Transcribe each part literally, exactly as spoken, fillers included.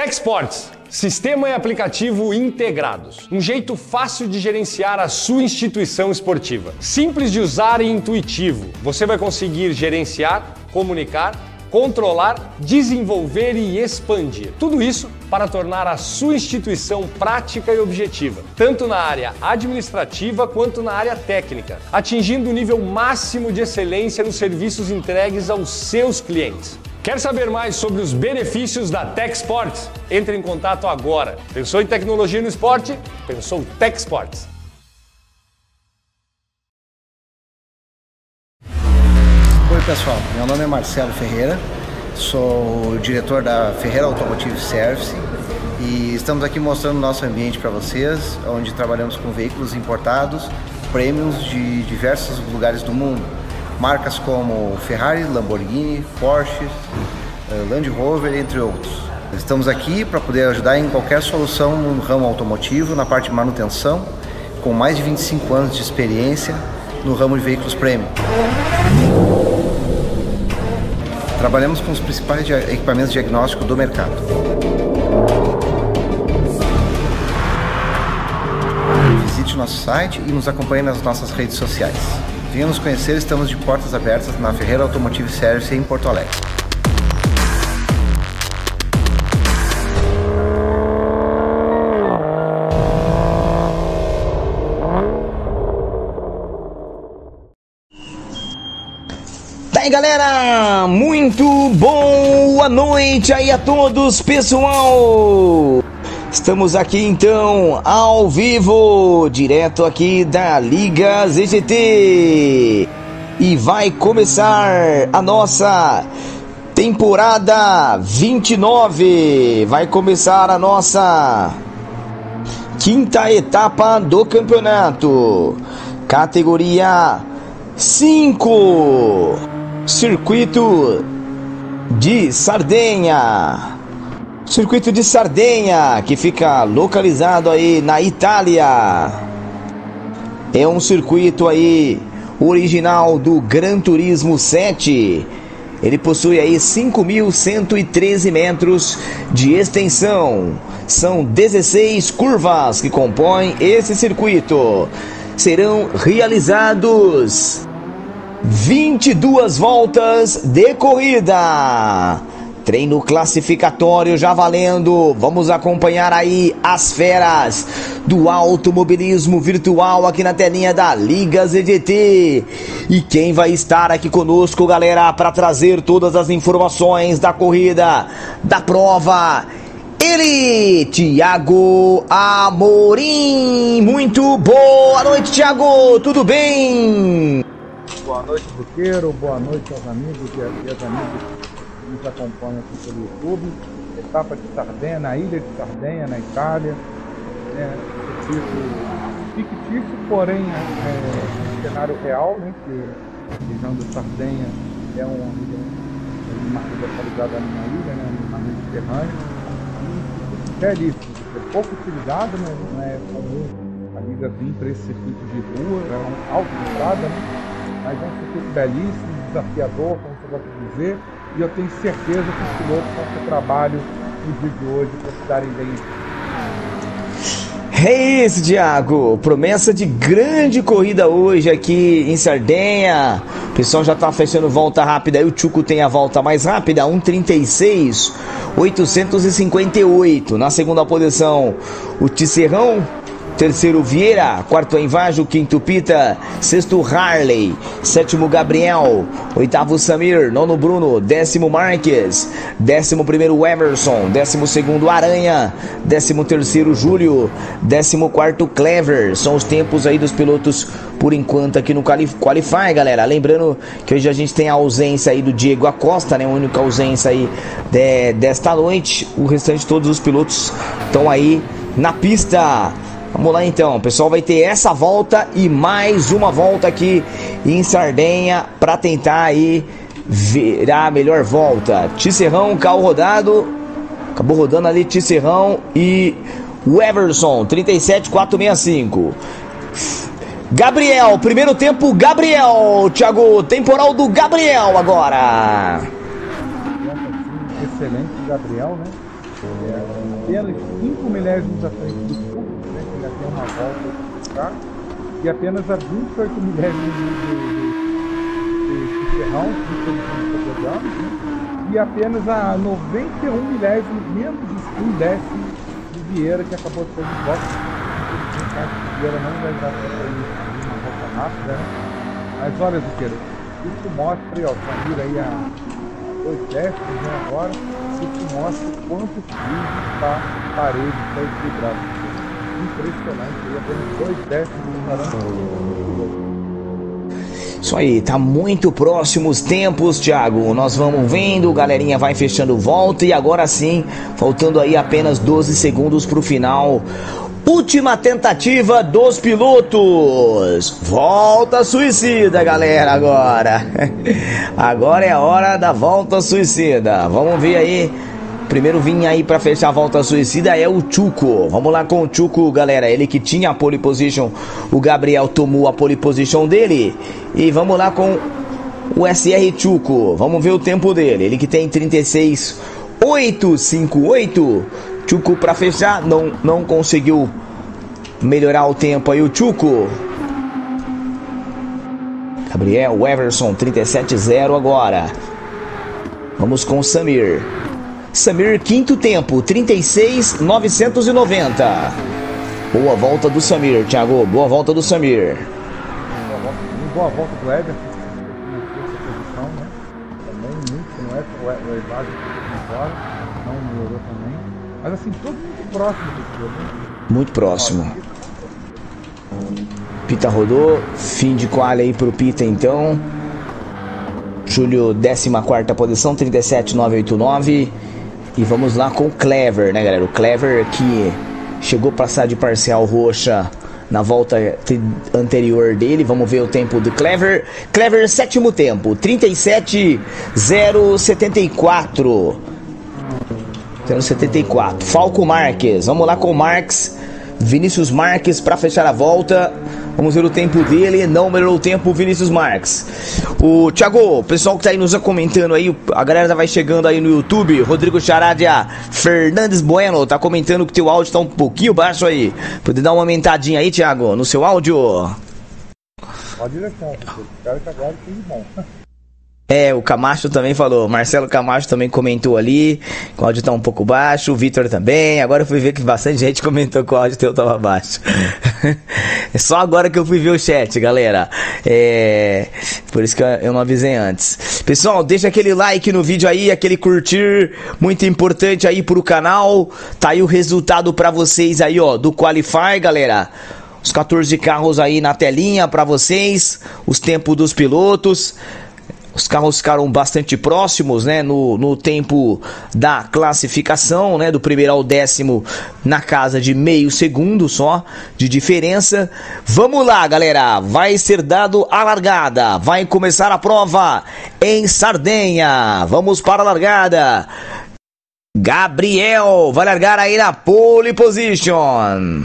TechSports, sistema e aplicativo integrados. Um jeito fácil de gerenciar a sua instituição esportiva. Simples de usar e intuitivo. Você vai conseguir gerenciar, comunicar, controlar, desenvolver e expandir. Tudo isso para tornar a sua instituição prática e objetiva, tanto na área administrativa quanto na área técnica, atingindo o nível máximo de excelência nos serviços entregues aos seus clientes. Quer saber mais sobre os benefícios da TechSports? Entre em contato agora. Pensou em tecnologia no esporte? Pensou TechSports. Oi pessoal, meu nome é Marcelo Ferreira, sou o diretor da Ferreira Automotive Service e estamos aqui mostrando o nosso ambiente para vocês, onde trabalhamos com veículos importados, premiums de diversos lugares do mundo. Marcas como Ferrari, Lamborghini, Porsche, Land Rover, entre outros. Estamos aqui para poder ajudar em qualquer solução no ramo automotivo, na parte de manutenção, com mais de vinte e cinco anos de experiência no ramo de veículos premium. Trabalhamos com os principais equipamentos de diagnóstico do mercado. Visite nosso site e nos acompanhe nas nossas redes sociais. Venha nos conhecer, estamos de portas abertas na Ferreira Automotive Service em Porto Alegre. Daí galera, muito boa noite aí a todos pessoal! Estamos aqui então ao vivo, direto aqui da Liga Z G T e vai começar a nossa temporada vinte e nove, vai começar a nossa quinta etapa do campeonato, categoria cinco, circuito de Sardenha. Circuito de Sardenha, que fica localizado aí na Itália. É um circuito aí original do Gran Turismo sete. Ele possui aí cinco mil cento e treze metros de extensão. São dezesseis curvas que compõem esse circuito. Serão realizados vinte e duas voltas de corrida. Treino classificatório já valendo. Vamos acompanhar aí as feras do automobilismo virtual aqui na telinha da Liga Z G T. E quem vai estar aqui conosco, galera, para trazer todas as informações da corrida, da prova, ele, Thiago Amorim. Muito boa noite, Thiago, tudo bem? Boa noite, Buqueiro, boa noite aos amigos e às amigas que nos acompanham aqui pelo YouTube. Etapa de Sardenha, na ilha de Sardenha, na Itália. É, fictício, porém é um cenário real, né? Que a região da Sardenha é uma ilha, uma ilha localizada numa ilha, né? Na Mediterrânea. E belíssimo, é pouco utilizado, né? Não é comum a liga vir para esse circuito de rua, é um autoestrada, né? Mas é um circuito belíssimo, desafiador, como você gosta de dizer, e eu tenho certeza que os pilotos vão ter trabalho no dia de hoje para se darem bem. É isso, Thiago. Promessa de grande corrida hoje aqui em Sardenha. O pessoal já tá fechando volta rápida aí. O Tchuco tem a volta mais rápida, um trinta e seis oitocentos e cinquenta e oito. Na segunda posição, o Tisserrão. Terceiro Vieira, quarto Envajo, quinto Pita, sexto Harley, sétimo Gabriel, oitavo Samir, nono Bruno, décimo Marques, décimo primeiro Emerson, décimo segundo Aranha, décimo terceiro Júlio, décimo quarto Clever. São os tempos aí dos pilotos por enquanto aqui no Qualify, galera. Lembrando que hoje a gente tem a ausência aí do Diego Acosta, né? A única ausência aí de, desta noite. O restante de todos os pilotos estão aí na pista. Vamos lá então, o pessoal vai ter essa volta e mais uma volta aqui em Sardenha para tentar aí virar a melhor volta. Tisserrão, carro rodado, acabou rodando ali Tisserrão e o Everson, trinta e sete quatrocentos e sessenta e cinco. Gabriel, primeiro tempo, Gabriel, Thiago, temporal do Gabriel agora. Excelente Gabriel, né? É, apenas cinco milésimos à frente do Chuco, né, que ainda tem uma volta de carro, e apenas a vinte e oito milésimos de Ferrão, vinte anos, né, e apenas a noventa e um milésimos, menos de um décimo de Vieira, que acabou de sair de boxe. Infelizmente, acho que Vieira não vai dar para sair uma volta rápida, né? Mas olha, Zuqueiro, isso mostra aí, ó, o Samir aí a dois décimos, né, agora, isso mostra o quanto o físico está parede, está equilibrado. Impressionante, aí apenas dois décimos de Isso aí, tá muito próximo os tempos, Thiago. Nós vamos vendo, galerinha vai fechando volta e agora sim, faltando aí apenas doze segundos pro final. Última tentativa dos pilotos. Volta suicida, galera, agora. Agora é a hora da volta suicida. Vamos ver aí. Primeiro vinha aí pra fechar a volta suicida é o Chuco. Vamos lá com o Chuco, galera. Ele que tinha a pole position. O Gabriel tomou a pole position dele. E vamos lá com o S R Chuco. Vamos ver o tempo dele. Ele que tem trinta e seis oito cinquenta e oito. Chuco pra fechar. Não, não conseguiu melhorar o tempo aí o Chuco. Gabriel Everson trinta e sete zero agora. Vamos com o Samir. Samir, quinto tempo, trinta e seis novecentos e noventa. Boa volta do Samir, Thiago. Boa volta do Samir. Boa volta do Everton. Posição, né? Também muito, não é o Evásio que embora, não melhorou também. Mas assim, todo muito próximo desse jogo. Muito próximo. Pita rodou. Fim de quali aí pro Pita então. Júlio, décima quarta posição, trinta e sete novecentos e oitenta e nove. E vamos lá com o Clever, né, galera? O Clever que chegou a passar de parcial roxa na volta anterior dele. Vamos ver o tempo do Clever. Clever, sétimo tempo, trinta e sete zero setenta e quatro. zero setenta e quatro. Falco Marques. Vamos lá com o Marques. Vinícius Marques para fechar a volta. Vamos ver o tempo dele. Não melhorou o tempo, Vinícius Marques. O Thiago, o pessoal que tá aí nos comentando aí, a galera vai chegando aí no YouTube. Rodrigo Charadia Fernandes Bueno tá comentando que teu áudio tá um pouquinho baixo aí. Pode dar uma aumentadinha aí, Thiago, no seu áudio? Pode deixar, espero que agora fique bom. É, o Camacho também falou, Marcelo Camacho também comentou ali, que o áudio tá um pouco baixo, o Vitor também. Agora eu fui ver que bastante gente comentou que o áudio teu tava baixo. É só agora que eu fui ver o chat, galera. É, por isso que eu não avisei antes. Pessoal, deixa aquele like no vídeo aí, aquele curtir, muito importante aí pro canal. Tá aí o resultado pra vocês aí, ó, do Qualify, galera. Os quatorze carros aí na telinha pra vocês, os tempos dos pilotos. Os carros ficaram bastante próximos, né, no, no tempo da classificação, né, do primeiro ao décimo na casa de meio segundo só de diferença. Vamos lá, galera, vai ser dado a largada, vai começar a prova em Sardenha. Vamos para a largada. Gabriel vai largar aí na pole position.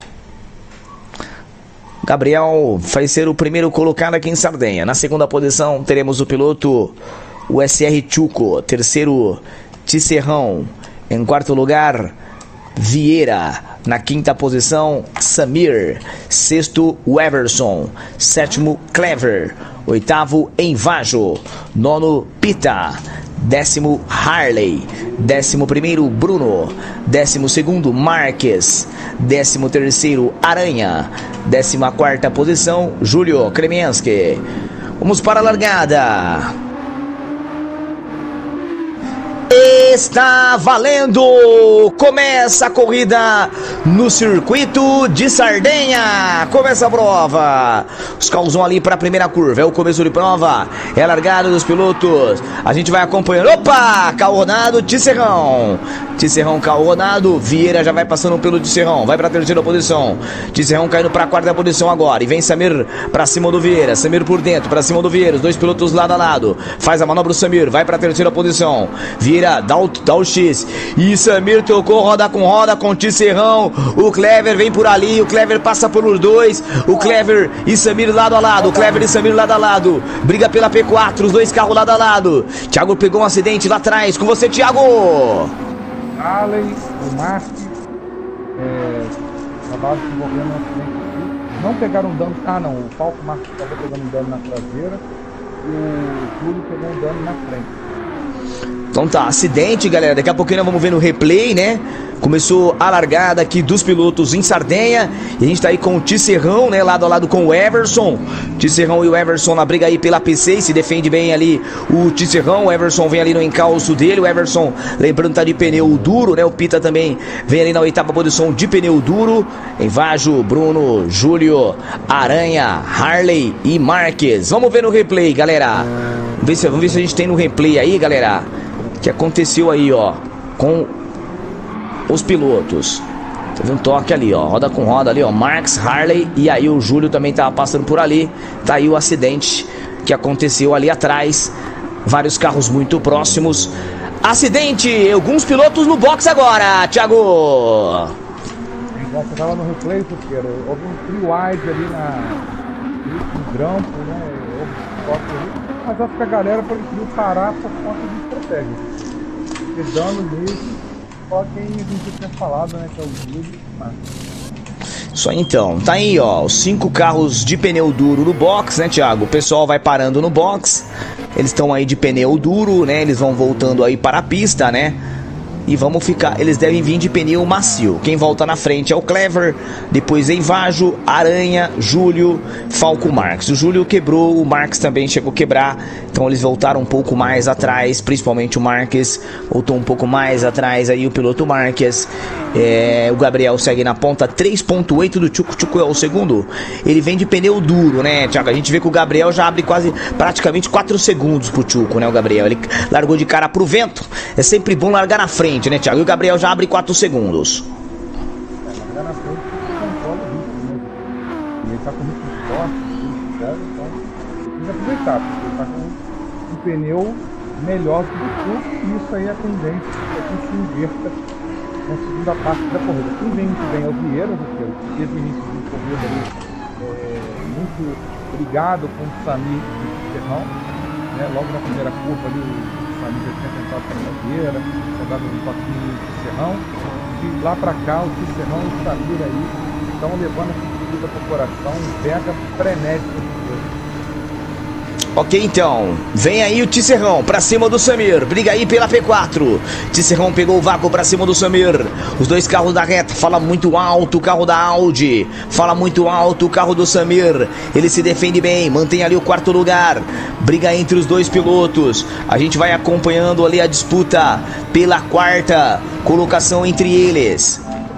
Gabriel vai ser o primeiro colocado aqui em Sardenha. Na segunda posição teremos o piloto, o S R Chuco. Terceiro, Tisserrão. Em quarto lugar, Vieira. Na quinta posição, Samir. Sexto, Everson. Sétimo, Clever. Oitavo, Envajo. Nono, Pita. Décimo, Harley. Décimo primeiro, Bruno. Décimo segundo, Marques. Décimo terceiro, Aranha. Décima quarta posição, Júlio Kremenski. Vamos para a largada. Está valendo! Começa a corrida no circuito de Sardenha. Começa a prova. Os carros vão ali para a primeira curva. É o começo de prova. É a largada dos pilotos. A gente vai acompanhando. Opa! Carro rodado, Tisserrão. Tisserrão, carro rodado. Vieira já vai passando pelo Tisserrão. Vai para a terceira posição. Tisserrão caindo para a quarta posição agora. E vem Samir para cima do Vieira. Samir por dentro, para cima do Vieira. Os dois pilotos lado a lado. Faz a manobra o Samir. Vai para a terceira posição. Vieira dá o, dá o X. E Samir tocou roda com roda com Tisserrão. O Clever vem por ali. O Clever passa pelos dois. O Clever e Samir lado a lado. O Clever e Samir lado a lado. Briga pela P quatro. Os dois carros lado a lado. Thiago pegou um acidente lá atrás. Com você, Thiago. Harley, o Mark, é, acabaram se envolvendo no acidente. Não pegaram dano. Ah, não. O Falco Mark acabou pegando um dano na traseira e o Júlio pegou um dano na frente. Então tá, acidente, galera. Daqui a pouquinho nós vamos ver no replay, né? Começou a largada aqui dos pilotos em Sardenha. E a gente tá aí com o Tisserrão, né? Lado a lado com o Everson. Tisserrão e o Everson na briga aí pela P seis. Se defende bem ali o Tisserrão. O Everson vem ali no encalço dele. O Everson, lembrando, tá de pneu duro, né? O Pita também vem ali na oitava posição de pneu duro. Envajo, Bruno, Júlio, Aranha, Harley e Marques. Vamos ver no replay, galera. Vamos ver se, vamos ver se a gente tem no replay aí, galera. Que aconteceu aí, ó, com os pilotos. Teve um toque ali, ó, roda com roda ali, ó, Marx, Harley, e aí o Júlio também tava passando por ali. Tá aí o acidente que aconteceu ali atrás. Vários carros muito próximos. Acidente, alguns pilotos no box agora, Thiago. Você tava no replay, porque houve um free wide ali na, no grampo, né? Houve um toque ali. Mas acho que a galera preferiu parar por conta de estratégia. Porque dano mesmo, só quem a gente tinha falado, né? Que é o Júlio. Só então, tá aí, ó, os cinco carros de pneu duro no box, né, Thiago? O pessoal vai parando no box. Eles estão aí de pneu duro, né? Eles vão voltando aí para a pista, né? E vamos ficar, eles devem vir de pneu macio. Quem volta na frente é o Clever, depois Envajo, Aranha, Júlio, Falco, Marques. O Júlio quebrou, o Marques também chegou a quebrar, então eles voltaram um pouco mais atrás, principalmente o Marques voltou um pouco mais atrás aí o piloto Marques. É, o Gabriel segue na ponta, três ponto oito do Tchuco. Tchuco é o segundo. Ele vem de pneu duro, né, Thiago? A gente vê que o Gabriel já abre quase, praticamente quatro segundos pro Tchuco, né, o Gabriel. Ele largou de cara pro vento. É sempre bom largar na frente, né, Thiago? E o Gabriel já abre quatro segundos. É, largar na frente você controla o ritmo, né? E ele tá com ritmo forte, então tem que aproveitar, porque ele tá com um pneu melhor que o Tchuco, e isso aí é a tendência é que se inverta na segunda parte da corrida. Quem vem muito bem é o Vieira, porque teve o início de corrida ali é, muito ligado com o Samir e o Serrão, né? Logo na primeira curva ali o Samir já tinha tentado para o Vieira, tinha dado um toquinho no Serrão, e lá para cá o Serrão e o Samir aí estão levando essa corrida para o coração, pega frenético. Ok, então, vem aí o Tisserrão pra cima do Samir, briga aí pela P quatro. Tisserrão pegou o vácuo pra cima do Samir. Os dois carros da reta, fala muito alto o carro da Audi, fala muito alto o carro do Samir. Ele se defende bem, mantém ali o quarto lugar. Briga entre os dois pilotos. A gente vai acompanhando ali a disputa pela quarta colocação entre eles.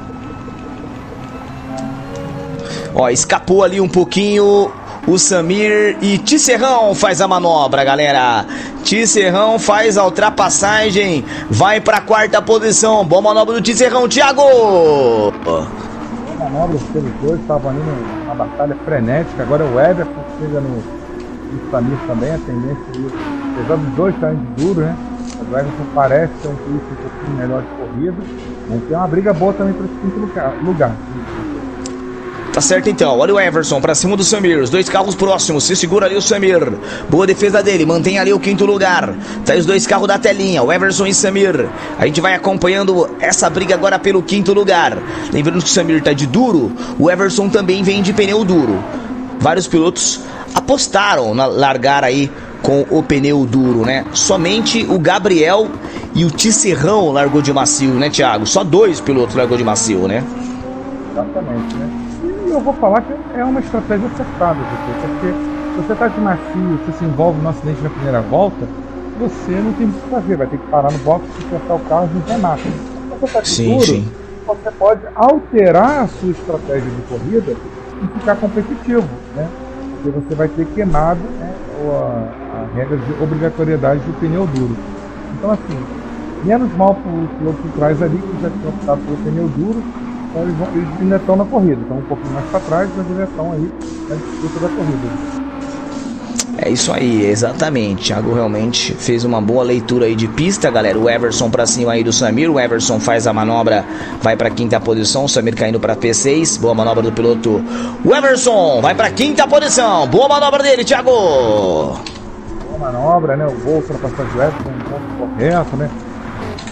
Ó, escapou ali um pouquinho o Samir e Tisserrão faz a manobra, galera. Tisserrão faz a ultrapassagem, vai para a quarta posição. Boa manobra do Tisserrão, Thiago. Boa manobra pelos dois, estavam ali numa batalha frenética. Agora o Everton chega no, no Samir também, a tendência ali, apesar dos dois estarem de duro, né? Mas o Everton parece ter um pouquinho um pouquinho melhor de corrida. Vamos ter uma briga boa também para esse quinto lugar. Tá certo então, olha o Everson pra cima do Samir, os dois carros próximos, se segura ali o Samir, boa defesa dele, mantém ali o quinto lugar, tá aí os dois carros da telinha, o Everson e Samir, a gente vai acompanhando essa briga agora pelo quinto lugar, lembrando que o Samir tá de duro, o Everson também vem de pneu duro, vários pilotos apostaram na largar aí com o pneu duro, né, somente o Gabriel e o Tisserrão largou de macio, né, Thiago, só dois pilotos largou de macio, né. Exatamente, né. Eu vou falar que é uma estratégia acertada, porque se você está de macio, você se envolve no acidente na primeira volta, você não tem o que fazer, vai ter que parar no box, consertar o carro e não nada. Se você está seguro, você pode alterar a sua estratégia de corrida e ficar competitivo, né? Porque você vai ter queimado, né, a, a regra de obrigatoriedade do pneu duro. Então, assim, menos mal para o piloto que traz ali, que já tinha optado pelo pneu duro. Então eles, vão, eles ainda estão na corrida, estão um pouquinho mais para trás, mas eles estão aí na disputa da corrida. É isso aí, exatamente. Thiago realmente fez uma boa leitura aí de pista, galera. O Everson pra cima aí do Samir. O Everson faz a manobra, vai pra quinta posição. O Samir caindo pra P seis. Boa manobra do piloto. O Everson vai pra quinta posição. Boa manobra dele, Thiago. Boa manobra, né? O gol para passar do Everson, um ponto correto, né?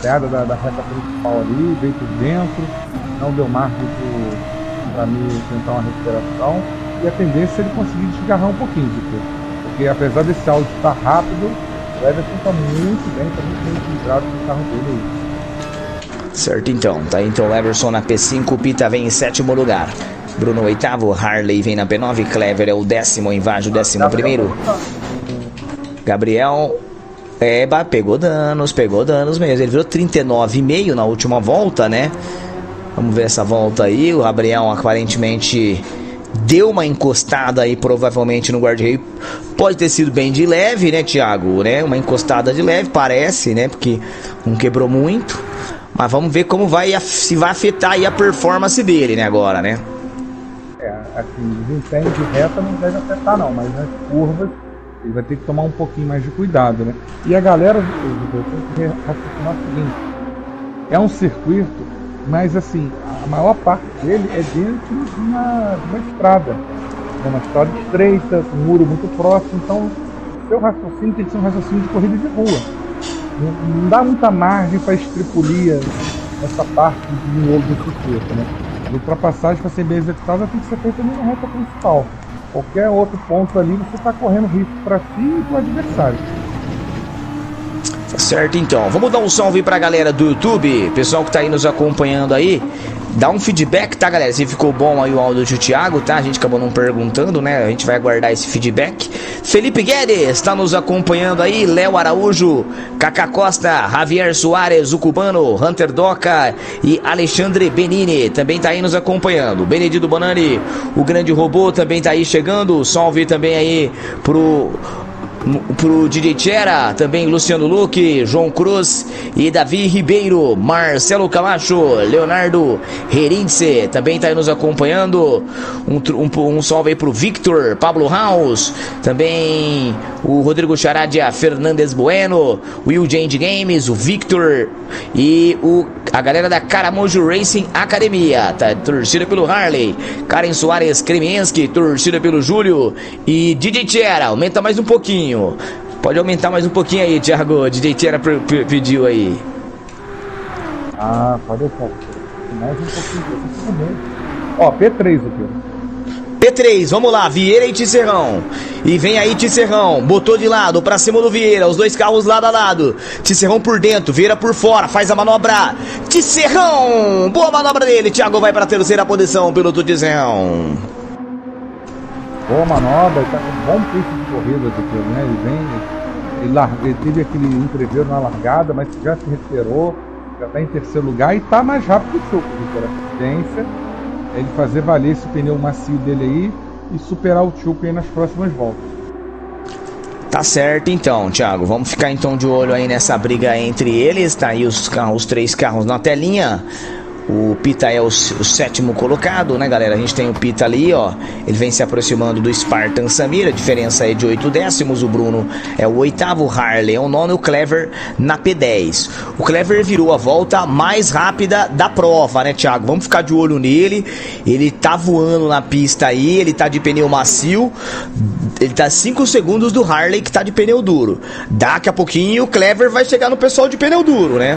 freada da, da reta principal ali, veio por dentro, não deu margem para mim tentar uma recuperação. E a tendência é ele conseguir desgarrar um pouquinho, porque, porque apesar desse áudio estar rápido, o Everson está muito bem, está muito bem equilibrado com o carro dele aí. Certo então, tá então o Everson na P cinco, o Pita vem em sétimo lugar. Bruno oitavo, Harley vem na P nove, Clever é o décimo, Invajo o décimo primeiro. Gabriel, é, pegou danos, pegou danos mesmo. Ele virou trinta e nove vírgula cinco na última volta, né? Vamos ver essa volta aí. O Gabriel aparentemente deu uma encostada aí, provavelmente no guarda-reio. Pode ter sido bem de leve, né, Thiago? Né? Uma encostada de leve, parece, né? Porque não quebrou muito. Mas vamos ver como vai, se vai afetar aí a performance dele, né, agora, né? É, assim, desempenho de reta não deve afetar não, mas nas curvas ele vai ter que tomar um pouquinho mais de cuidado, né? E a galera, eu tenho que raciocinar o seguinte, é um circuito, mas assim, a maior parte dele é dentro de uma, de uma estrada, é uma estrada estreita, um muro muito próximo, então o seu raciocínio tem que ser um raciocínio de corrida de rua. Não, não dá muita margem para estripulia essa parte de miolo do circuito, né? A ultrapassagem, para ser bem executada, tem que ser feita na reta principal. Qualquer outro ponto ali, você está correndo risco para si e para o adversário. Tá certo então, vamos dar um salve pra galera do YouTube, pessoal que tá aí nos acompanhando aí. Dá um feedback, tá, galera? Se ficou bom aí o áudio do Thiago, tá? A gente acabou não perguntando, né? A gente vai aguardar esse feedback. Felipe Guedes tá nos acompanhando aí. Léo Araújo, Cacá Costa, Javier Soares, o Cubano, Hunter Doca e Alexandre Benini também tá aí nos acompanhando. Benedito Bonani, o grande robô, também tá aí chegando. Salve também aí pro... pro D J Tchera, também Luciano Luque, João Cruz e Davi Ribeiro, Marcelo Camacho, Leonardo Herince, também tá aí nos acompanhando. Um, um, um salve aí pro Victor, Pablo House, também o Rodrigo Charadia, Fernandes Bueno, o Will Jane Games, o Victor e o, a galera da Caramojo Racing Academia, tá torcida pelo Harley, Karen Soares Kremienski, torcida pelo Júlio e D J Tchera, aumenta mais um pouquinho. Pode aumentar mais um pouquinho aí, Thiago. D J Tchera pediu aí. Ah, pode deixar. Mais um pouquinho. Ó, P três o Pedro. P três, vamos lá, Vieira e Tisserrão. E vem aí Tisserrão, botou de lado, pra cima do Vieira, os dois carros lado a lado. Tisserrão por dentro, Vieira por fora, faz a manobra. Tisserrão, boa manobra dele. Thiago vai pra terceira posição, piloto Tisserrão. Boa manobra, ele tá com um bom piso de corrida, né? Ele vem, ele, larga, ele teve aquele entreveiro na largada, mas já se recuperou, já tá em terceiro lugar e tá mais rápido que o Chuco, porque a tendência é ele fazer valer esse pneu macio dele aí e superar o Chuco aí nas próximas voltas. Tá certo então, Thiago, vamos ficar então de olho aí nessa briga entre eles, tá aí os, carros, os três carros na telinha. O Pita é o, o sétimo colocado, né, galera? A gente tem o Pita ali, ó. Ele vem se aproximando do Spartan Samir. A diferença é de oito décimos. O Bruno é o oitavo, Harley é o nono e o Clever na P dez. O Clever virou a volta mais rápida da prova, né, Thiago? Vamos ficar de olho nele. Ele tá voando na pista aí. Ele tá de pneu macio. Ele tá cinco segundos do Harley, que tá de pneu duro. Daqui a pouquinho o Clever vai chegar no pessoal de pneu duro, né?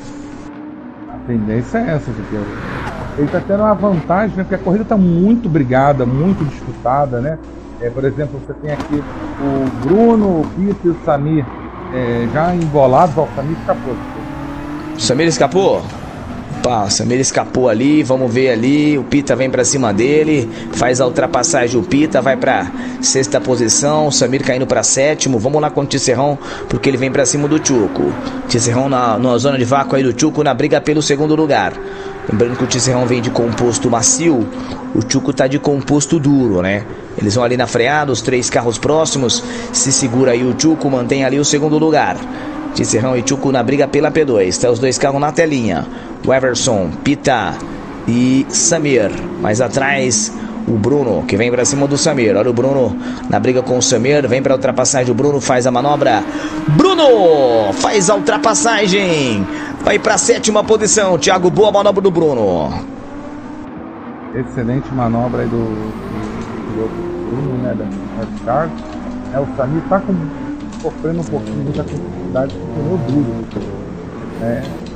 A tendência é essa, Pedro. Ele está tendo uma vantagem, né? Porque a corrida está muito brigada, muito disputada, né? É, por exemplo, você tem aqui o Bruno, o Pita e o Samir é, já embolados. Ó, o Samir escapou. O Samir escapou? Opa, o Samir escapou ali, vamos ver ali. O Pita vem pra cima dele, faz a ultrapassagem. O Pita vai pra sexta posição. O Samir caindo pra sétimo. Vamos lá com o Tisserrão, porque ele vem pra cima do Chuco. Tisserrão na, na zona de vácuo aí do Chuco, na briga pelo segundo lugar. Lembrando que o Tisserrão vem de composto macio, o Chuco tá de composto duro, né? Eles vão ali na freada, os três carros próximos. Se segura aí o Chuco, mantém ali o segundo lugar. Tisserrão e Chuco na briga pela P dois. Tá os dois carros na telinha. O Everson, Pita e Samir. Mais atrás, o Bruno, que vem pra cima do Samir. Olha o Bruno na briga com o Samir. Vem pra ultrapassagem. O Bruno faz a manobra. Bruno faz a ultrapassagem. Vai pra sétima posição. Thiago, boa manobra do Bruno. Excelente manobra aí do, do, do Bruno, né? Da Star. É, o Samir tá com, sofrendo um pouquinho muita dificuldade com o pneu duro. É,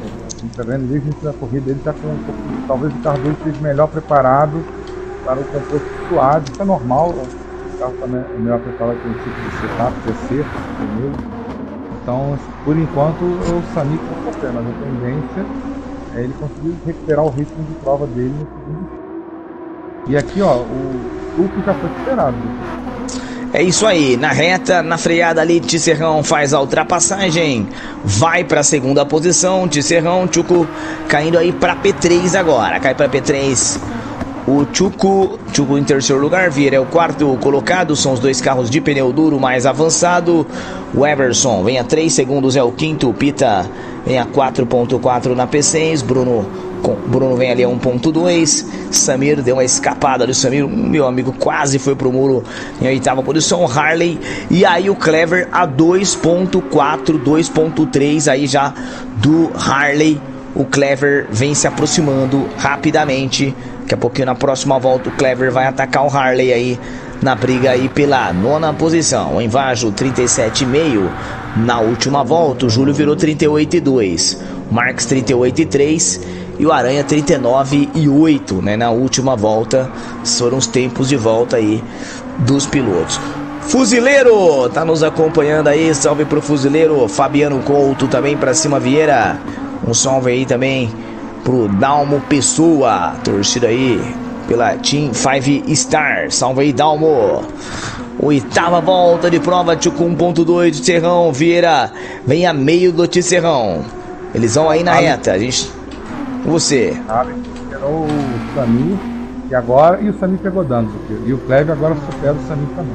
A gente tá vendo desde o início da corrida, ele tá com um pouco, talvez o carro dele esteja melhor preparado para o composto suave, isso é normal, o carro também é melhor preparado para o tipo de setup, P C, pneu. Então, por enquanto, o Samir está sofrendo, mas a tendência é ele conseguir recuperar o ritmo de prova dele no segundo. E aqui, ó, o Tuco já foi superado. É isso aí, na reta, na freada ali, Tisserrão faz a ultrapassagem, vai para a segunda posição, Tisserrão, Tchuco caindo aí para P três agora, cai para P três. O Tchuco, Tchuco em terceiro lugar, Vieira é o quarto colocado, são os dois carros de pneu duro mais avançado. O Everson vem a três segundos, é o quinto, o Pita vem a quatro ponto quatro na P seis, Bruno, Bruno vem ali a um ponto dois, Samir deu uma escapada ali, Samir, meu amigo, quase foi pro muro em oitava posição, Harley, e aí o Clever a dois ponto quatro, dois ponto três aí já do Harley. O Clever vem se aproximando rapidamente. Daqui a pouquinho na próxima volta o Clever vai atacar o Harley aí na briga aí pela nona posição. O Envajo trinta e sete vírgula cinco na última volta. O Júlio virou trinta e oito vírgula dois. O Marques trinta e oito vírgula três. E o Aranha trinta e nove vírgula oito, né, na última volta. Foram os tempos de volta aí dos pilotos. Fuzileiro tá nos acompanhando aí. Salve pro Fuzileiro. Fabiano Couto também pra cima, Vieira. Um salve aí também pro Dalmo Pessoa, torcida aí pela Team cinco Star. Salve aí, Dalmo. Oitava volta de prova, Tchuco um ponto dois de Serrão. Vieira vem a meio do Tisserrão. Eles vão aí na Ale. reta. A gente... Você. Ale superou o Samir e agora. E o Samir pegou danos. E o Cleber agora supera o Samir também.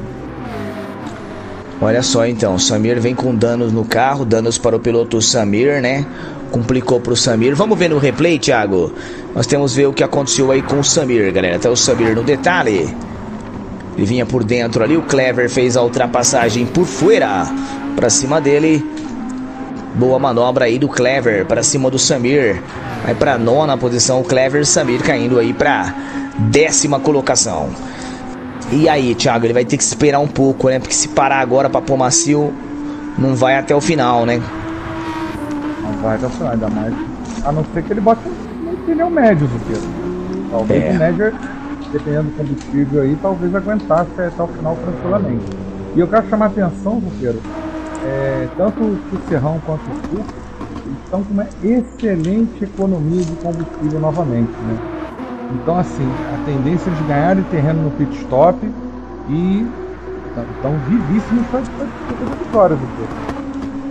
Olha só então, o Samir vem com danos no carro, danos para o piloto Samir, né? Complicou pro Samir. Vamos ver no replay, Thiago. Nós temos que ver o que aconteceu aí com o Samir, galera. Tá o Samir no detalhe. Ele vinha por dentro ali. O Clever fez a ultrapassagem por fora pra cima dele. Boa manobra aí do Clever pra cima do Samir. Vai pra nona posição o Clever. Samir caindo aí pra décima colocação. E aí, Thiago, ele vai ter que esperar um pouco, né? Porque se parar agora pra pôr macio, não vai até o final, né? Vai até o final, ainda mais. A não ser que ele bote um pneu médio do Pedro. Talvez é. o médio, dependendo do combustível aí, talvez aguentasse até o final tranquilamente. E eu quero chamar a atenção, Pedro, é, tanto o Serrão quanto o Tuco estão com uma excelente economia de combustível novamente, né? Então, assim, a tendência de ganharem terreno no pit stop e estão vivíssimos para a vitória do Pedro.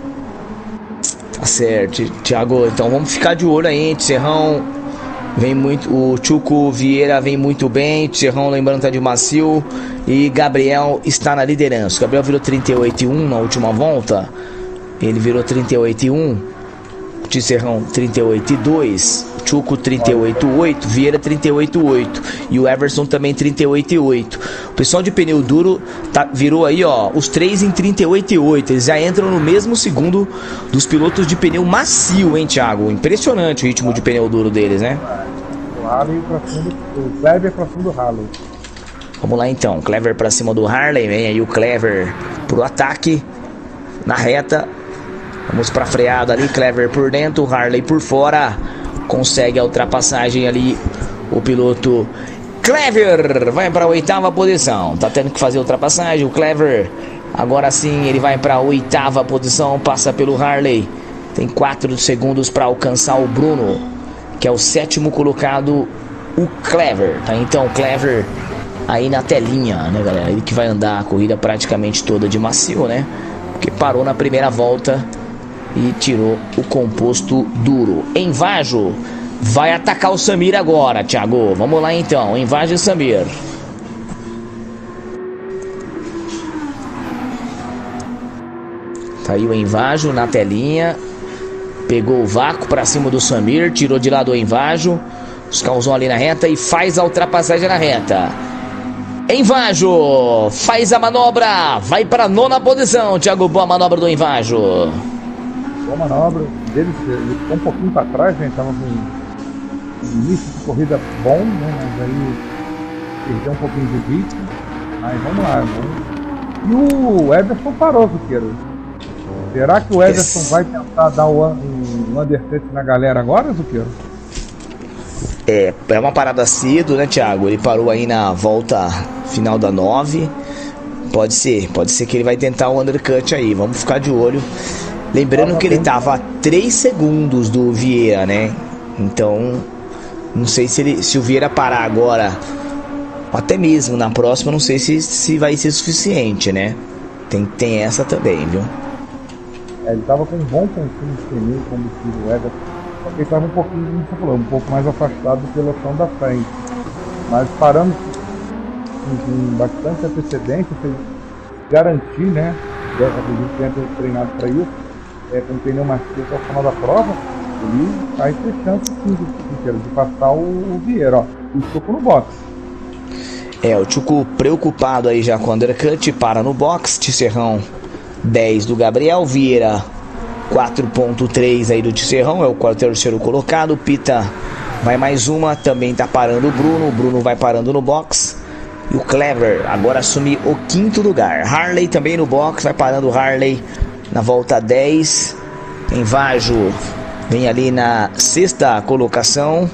Tá certo, Thiago, então vamos ficar de olho aí, Serrão vem muito, o Tchuco Vieira vem muito bem, Serrão lembrando tá de macio e Gabriel está na liderança. O Gabriel virou trinta e oito vírgula um na última volta, ele virou trinta e oito vírgula um, Tisserrão trinta e oito vírgula dois, Tchuco trinta e oito vírgula oito, Vieira trinta e oito vírgula oito e o Everson também trinta e oito vírgula oito. O pessoal de pneu duro tá, virou aí, ó, os três em trinta e oito vírgula oito. Eles já entram no mesmo segundo dos pilotos de pneu macio, hein, Thiago? Impressionante o ritmo de pneu duro deles, né? O Harley pra cima do, o Clever pra cima do Harley. Vamos lá então, Clever pra cima do Harley, vem aí o Clever pro ataque na reta. Vamos pra freada ali, Clever por dentro, Harley por fora. Consegue a ultrapassagem ali o piloto Clever, vai para a oitava posição. Tá tendo que fazer a ultrapassagem o Clever. Agora sim ele vai para a oitava posição, passa pelo Harley. Tem quatro segundos para alcançar o Bruno, que é o sétimo colocado, o Clever. Tá então o Clever aí na telinha, né, galera? Ele que vai andar a corrida praticamente toda de macio, né? Porque parou na primeira volta e tirou o composto duro. Envajo vai atacar o Samir agora, Thiago. Vamos lá então, Envajo e Samir. Tá aí o Envajo na telinha. Pegou o vácuo pra cima do Samir, tirou de lado o Envajo. Os carros vão ali na reta e faz a ultrapassagem na reta. Envajo faz a manobra, vai para a nona posição, Thiago. Boa manobra do Envajo. Boa manobra dele, ele ficou um pouquinho para trás, né? Tava com um início de corrida bom, né? Mas aí perdeu um pouquinho de ritmo. Mas vamos lá, vamos... E o Everson parou, Zuqueiro. Será que o Everson vai tentar dar um no undercut na galera agora, Zuqueiro? É, é uma parada cedo, né, Thiago? Ele parou aí na volta final da nove. Pode ser, pode ser que ele vai tentar o undercut aí. Vamos ficar de olho. Lembrando que ele tava a três segundos do Vieira, né? Então, não sei se, ele, se o Vieira parar agora, até mesmo na próxima, não sei se, se vai ser suficiente, né? Tem, tem essa também, viu? É, ele tava com um bom consumo de pneu, combustível, Everton. Só que ele tava um pouquinho, como você falou, um pouco mais afastado do pelotão da frente. Mas parando com bastante antecedência, fez garantir, né? Eu acredito que tenha treinado para isso, é, com o pneu macio até o final da prova, ele vai ter chance sim de, de passar o, o Vieira, ó. E Chuco no box. É, o Chuco preocupado aí já com o undercut, para no box. Tisserrão dez do Gabriel, Vieira quatro ponto três aí do Tisserrão, é o terceiro colocado. Pita vai mais uma, também tá parando o Bruno, o Bruno vai parando no box. E o Clever agora assume o quinto lugar. Harley também no box, vai parando o Harley na volta dez. Tem Vajo, vem ali na sexta colocação.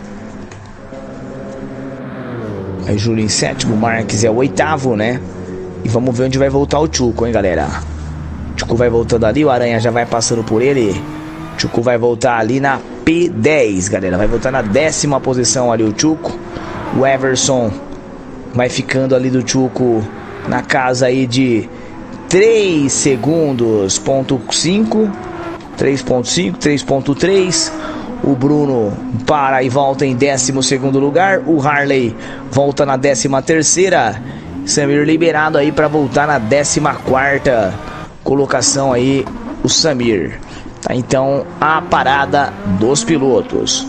Aí Júlio em sétimo, Marques é o oitavo, né? E vamos ver onde vai voltar o Chuco, hein, galera? O Chuco vai voltando ali, o Aranha já vai passando por ele. O Chuco vai voltar ali na P dez, galera. Vai voltar na décima posição ali o Chuco. O Everson vai ficando ali do Chuco na casa aí de três segundos, ponto cinco, três ponto cinco, três ponto três. O Bruno para e volta em décimo segundo lugar. O Harley volta na décima terceira. Samir liberado aí para voltar na décima quarta colocação aí, o Samir. Tá, então a parada dos pilotos.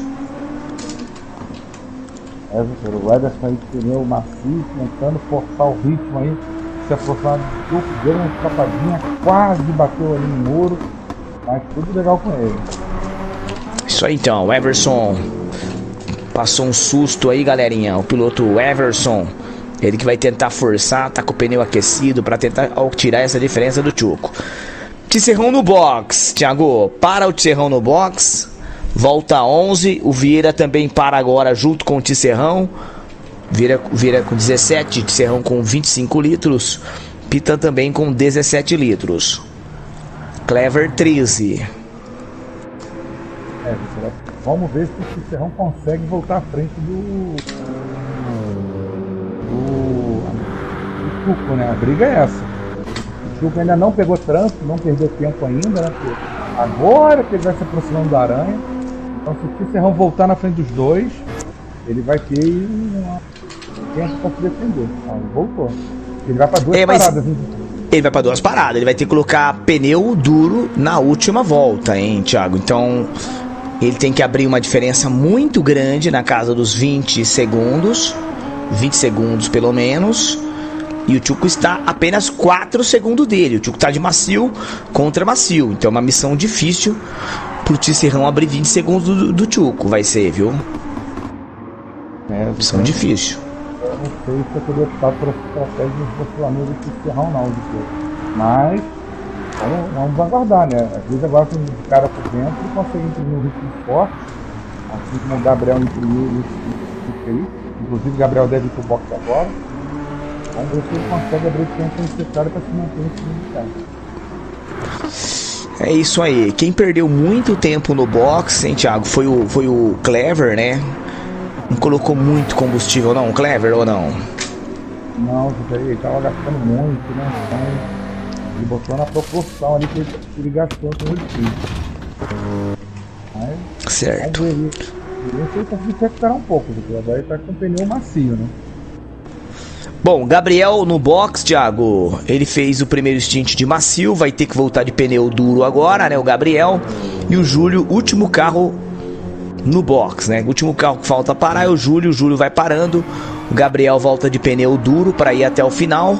É, o Ederson aí de pneu macio, tentando forçar o ritmo aí, se aproximar do Chuco, deu uma escapadinha, quase bateu ali no muro, mas tudo legal com ele. Isso aí então, o Everson passou um susto aí, galerinha. O piloto Everson, ele que vai tentar forçar, tá com o pneu aquecido para tentar tirar essa diferença do Chuco. Tisserrão no box, Thiago, para o Tisserrão no box. Volta onze, o Vieira também para agora junto com o Tisserrão. Vieira, Vieira com dezessete, Tisserrão com vinte e cinco litros. Pita também com dezessete litros. Clever treze. É, vamos ver se o Tisserrão consegue voltar à frente do do, do Chuco, né? A briga é essa. O Chuco ainda não pegou trânsito, não perdeu tempo ainda, né? Porque agora que ele vai se aproximando da Aranha. Então, se o Tisserrão voltar na frente dos dois, ele vai ter um tempo para se defender. Ah, ele voltou. Ele vai para duas é, paradas. Hein? Ele vai para duas paradas. Ele vai ter que colocar pneu duro na última volta, hein, Thiago? Então, ele tem que abrir uma diferença muito grande na casa dos vinte segundos. vinte segundos, pelo menos. E o Chuco está apenas quatro segundos dele. O Chuco está de macio contra macio. Então, é uma missão difícil pro Tisserrão abrir vinte segundos do, do Chuco, vai ser, viu? É, missão difícil. Eu não sei se eu poderia optar por essa estratégia de posicionamento do Tisserrão, não, de mas vamos, vamos aguardar, né? Às vezes agora com o cara por dentro ele consegue imprimir um ritmo forte, assim como o Gabriel imprimiu isso aí. Inclusive o Gabriel deve ir pro box agora. Vamos ver se ele consegue abrir o tempo necessário para se manter em cima do cara. É isso aí. Quem perdeu muito tempo no box, hein, Thiago, foi o, foi o Clever, né? Não colocou muito combustível, não, Clever, ou não? Não, ele tava gastando muito, né? Então, ele botou na proporção ali que ele, que ele gastou com o Mas, certo. Vamos ver isso. Ele foi conseguir recuperar um pouco, porque agora ele tá com pneu macio, né? Bom, Gabriel no box, Thiago, ele fez o primeiro stint de macio, vai ter que voltar de pneu duro agora, né, o Gabriel. E o Júlio, último carro no box, né, o último carro que falta parar é o Júlio, o Júlio vai parando. O Gabriel volta de pneu duro para ir até o final.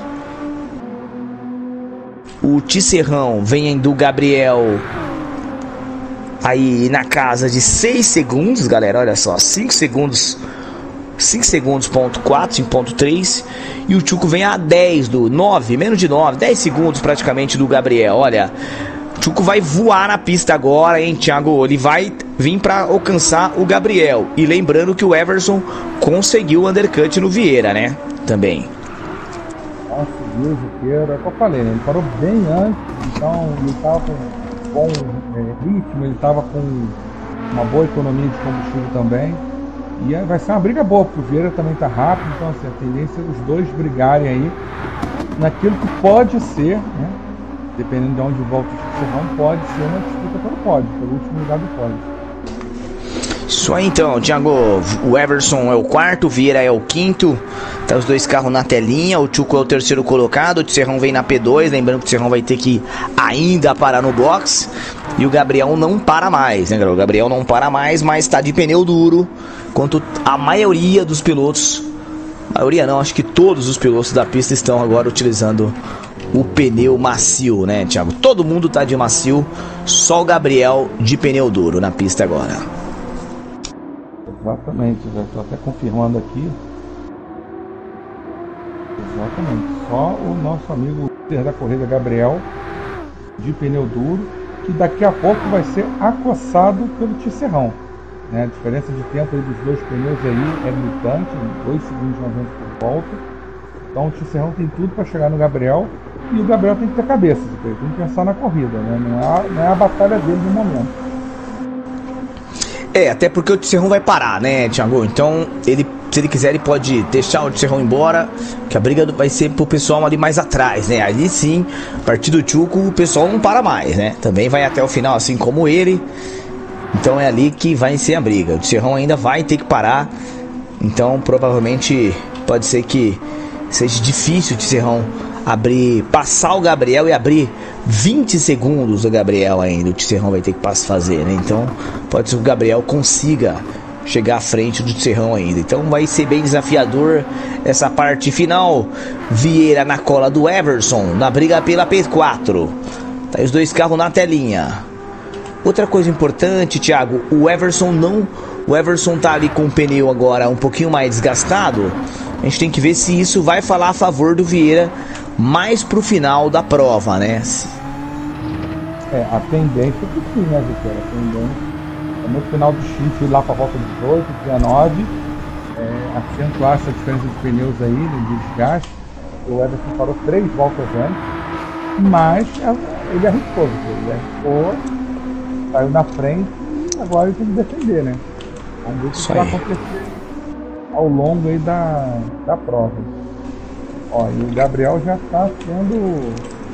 O Tisserrão vem do Gabriel aí na casa de seis segundos, galera, olha só, cinco segundos... cinco segundos, ponto quatro, cinco ponto três. E o Chuco vem a dez do nove, menos de nove, dez segundos praticamente do Gabriel. Olha, o Chuco vai voar na pista agora, hein, Thiago? Ele vai vir para alcançar o Gabriel. E lembrando que o Everson conseguiu o undercut no Vieira, né? Também. Conseguiu o Juqueiro, é o que eu falei, né? Ele parou bem antes, então ele estava com bom é, ritmo, ele estava com uma boa economia de combustível também. E aí vai ser uma briga boa, porque o Vieira também está rápido, então assim, a tendência é os dois brigarem aí naquilo que pode ser, né? Dependendo de onde volta o Serrão, pode ser uma disputa pelo pódio, pelo último lugar do pódio. Isso aí então, Thiago. O Everson é o quarto, o Vieira é o quinto. Tá os dois carros na telinha. O Tchuco é o terceiro colocado. O Tisserrão vem na P dois. Lembrando que o Tisserrão vai ter que ainda parar no box. E o Gabriel não para mais, né, galera? O Gabriel não para mais, mas tá de pneu duro. Enquanto a maioria dos pilotos, maioria não, acho que todos os pilotos da pista estão agora utilizando o pneu macio, né, Thiago? Todo mundo tá de macio. Só o Gabriel de pneu duro na pista agora. Exatamente, já estou até confirmando aqui. Exatamente, só o nosso amigo da corrida, Gabriel, de pneu duro, que daqui a pouco vai ser acossado pelo Tisserrão, né? A diferença de tempo aí dos dois pneus aí é gritante, dois segundos e noventa por volta. Então o Tisserrão tem tudo para chegar no Gabriel, e o Gabriel tem que ter cabeça, ele tem que pensar na corrida, né? Não é a, não é a batalha dele no momento. É, até porque o Tisserrão vai parar, né, Thiago? Então, ele, se ele quiser, ele pode deixar o Tisserrão embora, que a briga vai ser pro pessoal ali mais atrás, né? Ali sim, a partir do Tchuco, o pessoal não para mais, né? Também vai até o final, assim como ele. Então é ali que vai ser a briga. O Tisserão ainda vai ter que parar. Então, provavelmente, pode ser que seja difícil o Tisserão abrir, passar o Gabriel e abrir vinte segundos do Gabriel ainda. O Tisserão vai ter que fazer, né? Então pode ser que o Gabriel consiga chegar à frente do Tisserão ainda. Então vai ser bem desafiador essa parte final. Vieira na cola do Everson na briga pela P quatro. Tá os dois carros na telinha. Outra coisa importante, Thiago, o Everson não, o Everson tá ali com o pneu agora um pouquinho mais desgastado. A gente tem que ver se isso vai falar a favor do Vieira mais pro final da prova, né? É, a tendência é que sim, né, Vitor? A tendência é no final do shift, lá para a volta de dezoito, dezenove, é, acentuar essa diferença de pneus aí, de desgaste. O Everson parou três voltas antes, mas ele arriscou, ele arriscou, saiu na frente e agora ele tem que defender, né? Vamos ver o que vai acontecer ao longo aí da, da prova. Ó, e o Gabriel já está sendo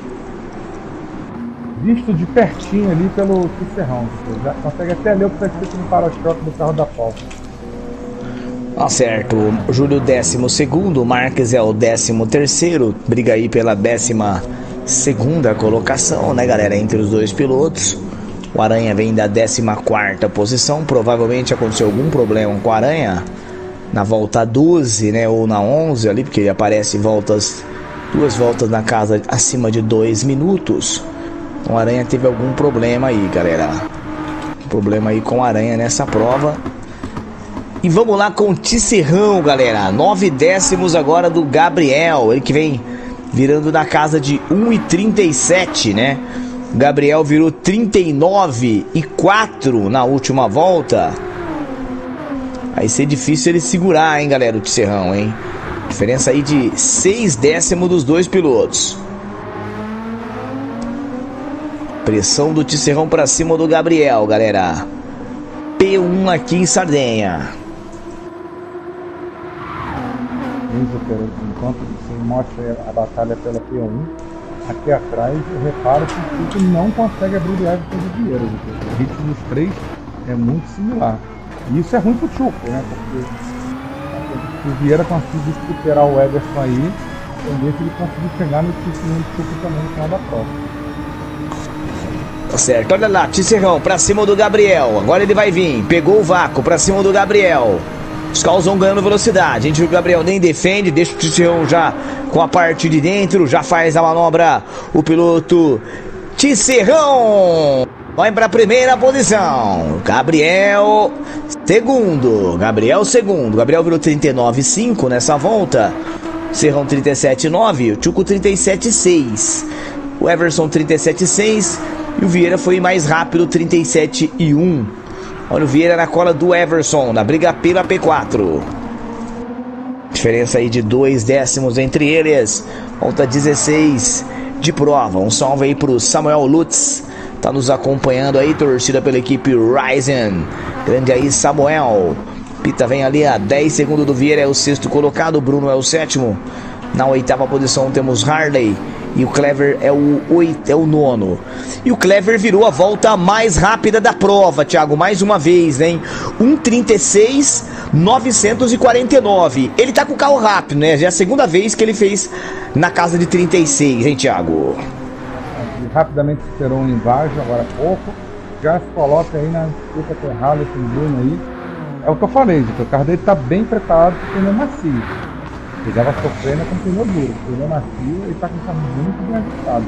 visto de pertinho ali pelo Tisserão. Já consegue até ler o que está escrito no para-choque do carro da Pauta. Tá certo. O Júlio décimo segundo, o Marques é o décimo terceiro. Briga aí pela décima segunda colocação, né, galera? Entre os dois pilotos. O Aranha vem da décima quarta posição. Provavelmente aconteceu algum problema com o Aranha na volta doze, né, ou na onze ali, porque ele aparece voltas, duas voltas na casa acima de dois minutos. O Aranha teve algum problema aí, galera. Problema aí com o Aranha nessa prova. E vamos lá com o Tisserão, galera. Nove décimos agora do Gabriel. Ele que vem virando na casa de um e trinta e sete, né? O Gabriel virou trinta e nove e quatro na última volta. Vai ser difícil ele segurar, hein, galera, o Tisserão, hein? Diferença aí de seis décimos dos dois pilotos. Pressão do Tisserão pra cima do Gabriel, galera. P um aqui em Sardenha. Enquanto você mostra a batalha pela P um, aqui atrás eu reparo que o Tchuco não consegue abrir o Everton do Vieira. O ritmo dos três é muito similar. E isso é ruim pro Tchuco, né? Porque se o Vieira conseguir superar o Everton aí, tendência ele conseguir chegar no Tchuco também no final da prova. Tá certo, olha lá, Tisserão pra cima do Gabriel. Agora ele vai vir, pegou o vácuo pra cima do Gabriel. Os carros vão ganhando velocidade. A gente viu que o Gabriel nem defende, deixa o Tisserão já com a parte de dentro, já faz a manobra o piloto Tisserão. Vai para a primeira posição. Gabriel segundo. Gabriel segundo. Gabriel virou trinta e nove e cinco nessa volta. Serrão trinta e sete e nove. O Tchuco trinta e sete e seis. O Everson trinta e sete e seis. E o Vieira foi mais rápido, trinta e sete e um. Olha o Vieira na cola do Everson, na briga pela P quatro. Diferença aí de dois décimos entre eles. Volta dezesseis de prova. Um salve aí pro Samuel Lutz. Tá nos acompanhando aí, torcida pela equipe Ryzen. Grande aí, Samuel. Pita vem ali a dez segundos do Vieira, é o sexto colocado. O Bruno é o sétimo. Na oitava posição temos Harley. E o Clever é o, oito, é o nono. E o Clever virou a volta mais rápida da prova, Thiago. Mais uma vez, hein? um trinta e seis, novecentos e quarenta e nove. Ele tá com o carro rápido, né? Já é a segunda vez que ele fez na casa de trinta e seis, hein, Thiago? Rapidamente superou um embaixo, agora há pouco. Já se coloca aí na disputa com o Harley, com o Bruno aí. É o que eu falei, gente. O carro dele tá bem preparado para o pneu macio. Ele estava sofrendo com o pneu duro. O pneu macio, ele tá com o carro muito bem ajustado.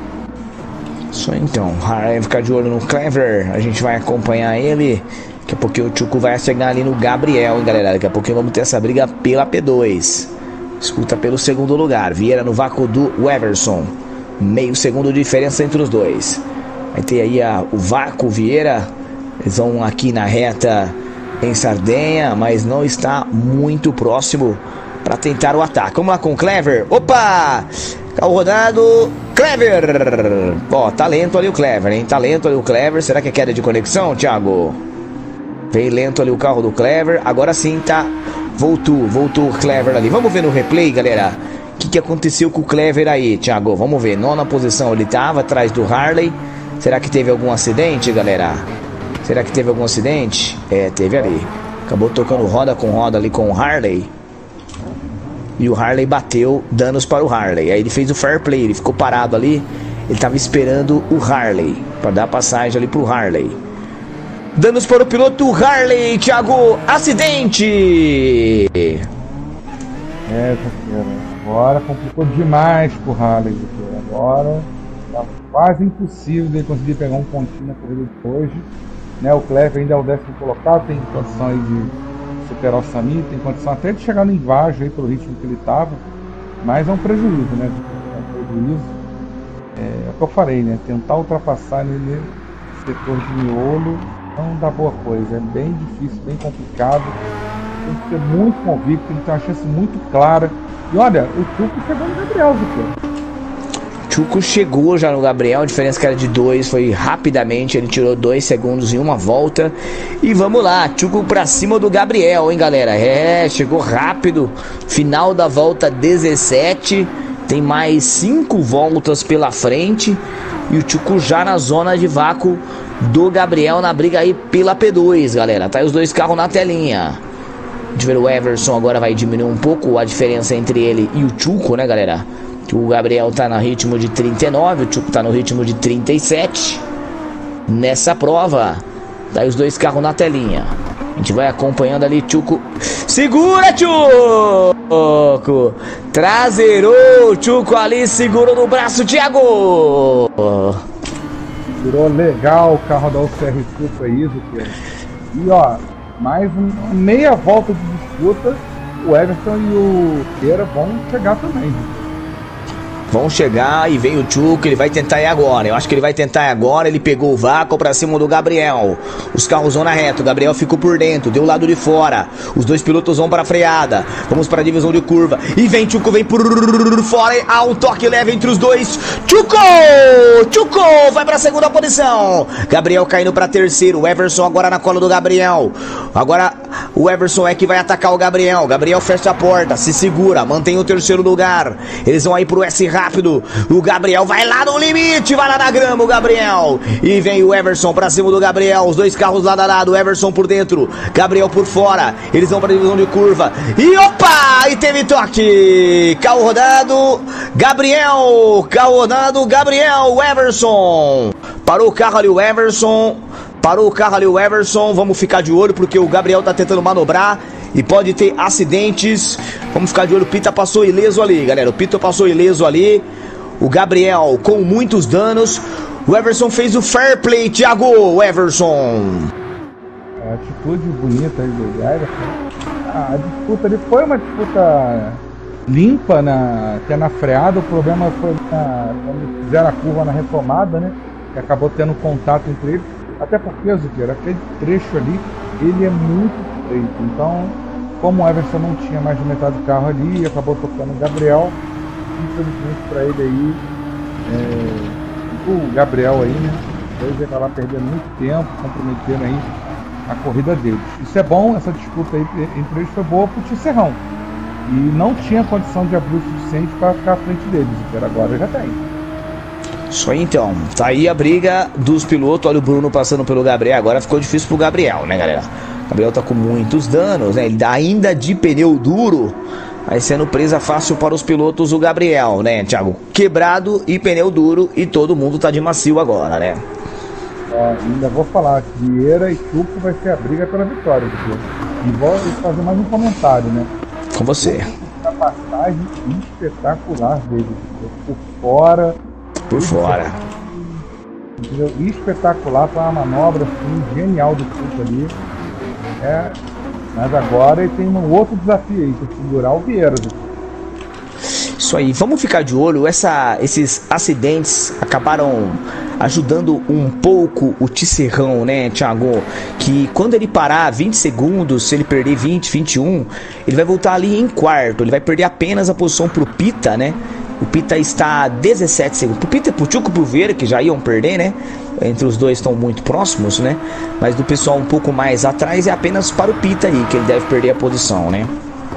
Isso então, vai ficar de olho no Clever. A gente vai acompanhar ele. Daqui a pouquinho o Tchuco vai chegar ali no Gabriel, hein, galera. Daqui a pouquinho vamos ter essa briga pela P dois. Escuta pelo segundo lugar. Vieira no vácuo do Everson. Meio segundo de diferença entre os dois. Vai ter aí a, o vácuo, Vieira. Eles vão aqui na reta em Sardenha, mas não está muito próximo para tentar o ataque. Vamos lá com o Clever. Opa! Carro rodado. Clever! Ó, tá lento ali o Clever, hein? Tá lento ali o Clever. Será que é queda de conexão, Thiago? Veio lento ali o carro do Clever. Agora sim tá. Voltou, voltou o Clever ali. Vamos ver no replay, galera. O que, que aconteceu com o Clever aí, Thiago? Vamos ver. Nona posição ele tava, atrás do Harley. Será que teve algum acidente, galera? Será que teve algum acidente? É, teve ali. Acabou tocando roda com roda ali com o Harley. E o Harley bateu, danos para o Harley. Aí ele fez o fair play, ele ficou parado ali. Ele tava esperando o Harley para dar passagem ali pro Harley. Danos para o piloto Harley, Thiago. Acidente! É, parceiro. Agora complicou demais pro Harley. Agora tá quase impossível de conseguir pegar um pontinho na corrida de hoje. Né, o Clever ainda é o décimo colocado, tem condição aí de superar o Samir, tem condição até de chegar no invágio aí pelo ritmo que ele estava, mas é um prejuízo, né? É um prejuízo. É, é o que eu falei, né? Tentar ultrapassar nele setor de miolo não dá boa coisa, é bem difícil, bem complicado. Tem que ser muito convicto, ele tem uma chance muito clara. E olha, o Tchuco chegou no Gabriel, Vitor. Tchuco chegou já no Gabriel, a diferença que era de dois, foi rapidamente, ele tirou dois segundos em uma volta. E vamos lá, Tchuco pra cima do Gabriel, hein, galera? É, chegou rápido, final da volta dezessete, tem mais cinco voltas pela frente. E o Tchuco já na zona de vácuo do Gabriel, na briga aí pela P dois, galera. Tá aí os dois carros na telinha. De ver o Everson agora vai diminuir um pouco a diferença entre ele e o Tchuco, né, galera? O Gabriel tá no ritmo de trinta e nove, o Tchuco tá no ritmo de trinta e sete. Nessa prova, tá aí os dois carros na telinha. A gente vai acompanhando ali, Tchuco. Segura, Tchuco! Traseirou, Tchuco ali, segurou no braço, Thiago! Virou legal o carro da U C R Sul, foi isso, cara. E ó, mais uma meia volta de disputa, o Everson e o Vieira vão chegar também. Vão chegar e vem o Tchuco, ele vai tentar ir agora. Eu acho que ele vai tentar ir agora. Ele pegou o vácuo pra cima do Gabriel. Os carros vão na reta, o Gabriel ficou por dentro, deu o lado de fora. Os dois pilotos vão pra freada. Vamos pra divisão de curva. E vem Tchuco, vem por fora. Há um toque leve entre os dois. Tchuco! Tchuco vai pra segunda posição. Gabriel caindo pra terceiro. O Everson agora na cola do Gabriel. Agora o Everson é que vai atacar o Gabriel. Gabriel fecha a porta, se segura, mantém o terceiro lugar. Eles vão aí pro S rápido. O Gabriel vai lá no limite, vai lá na grama o Gabriel. E vem o Everson pra cima do Gabriel. Os dois carros lado a lado, o Everson por dentro, Gabriel por fora. Eles vão pra divisão de curva. E opa! E teve toque. Carro rodado, Gabriel. Carro rodado, Gabriel. Everson. Parou o carro ali, o Everson. Parou o carro ali, o Everson. Vamos ficar de olho porque o Gabriel tá tentando manobrar e pode ter acidentes. Vamos ficar de olho. O Pita passou ileso ali, galera. O Pita passou ileso ali. O Gabriel com muitos danos. O Everson fez o fair play, Thiago. Everson. A atitude bonita aí do Everson. A disputa ali foi uma disputa limpa, na, até na freada. O problema foi na, quando fizeram a curva na retomada, né? Que acabou tendo contato entre eles. Até porque, Zuqueira, aquele trecho ali, ele é muito estreito. Então, como o Everson não tinha mais de metade do carro ali, acabou tocando o Gabriel. Infelizmente para ele aí, é, o Gabriel aí, né? Ele vai acabar perdendo muito tempo, comprometendo aí a corrida deles. Isso é bom, essa disputa aí entre eles foi boa pro Tisserrão. E não tinha condição de abrir o suficiente para ficar à frente deles, Zuqueira, agora já tem. Isso aí então, tá aí a briga dos pilotos. Olha o Bruno passando pelo Gabriel. Agora ficou difícil pro Gabriel, né, galera? O Gabriel tá com muitos danos, né? Ele dá ainda de pneu duro. Vai sendo presa fácil para os pilotos o Gabriel, né, Thiago? Quebrado e pneu duro e todo mundo tá de macio agora, né? Ó, ainda vou falar, Vieira e Chuco vai ser a briga pela vitória, Zuqueira. E vou fazer mais um comentário, né? Com você. A passagem espetacular dele, por fora. Por fora. Entendeu? Espetacular, foi uma manobra assim, genial do Chuco ali. É, mas agora ele tem um outro desafio aí, que é segurar o Vieira. Isso aí, vamos ficar de olho. Essa, esses acidentes acabaram ajudando um pouco o Tisserrão, né, Thiago? Que quando ele parar vinte segundos, se ele perder vinte, vinte e um, ele vai voltar ali em quarto. Ele vai perder apenas a posição pro Pita, né? O Pita está a dezessete segundos. Pro Pita, pro Chuco e pro Vieira, que já iam perder, né? Entre os dois estão muito próximos, né? Mas do pessoal um pouco mais atrás é apenas para o Pita aí, que ele deve perder a posição, né?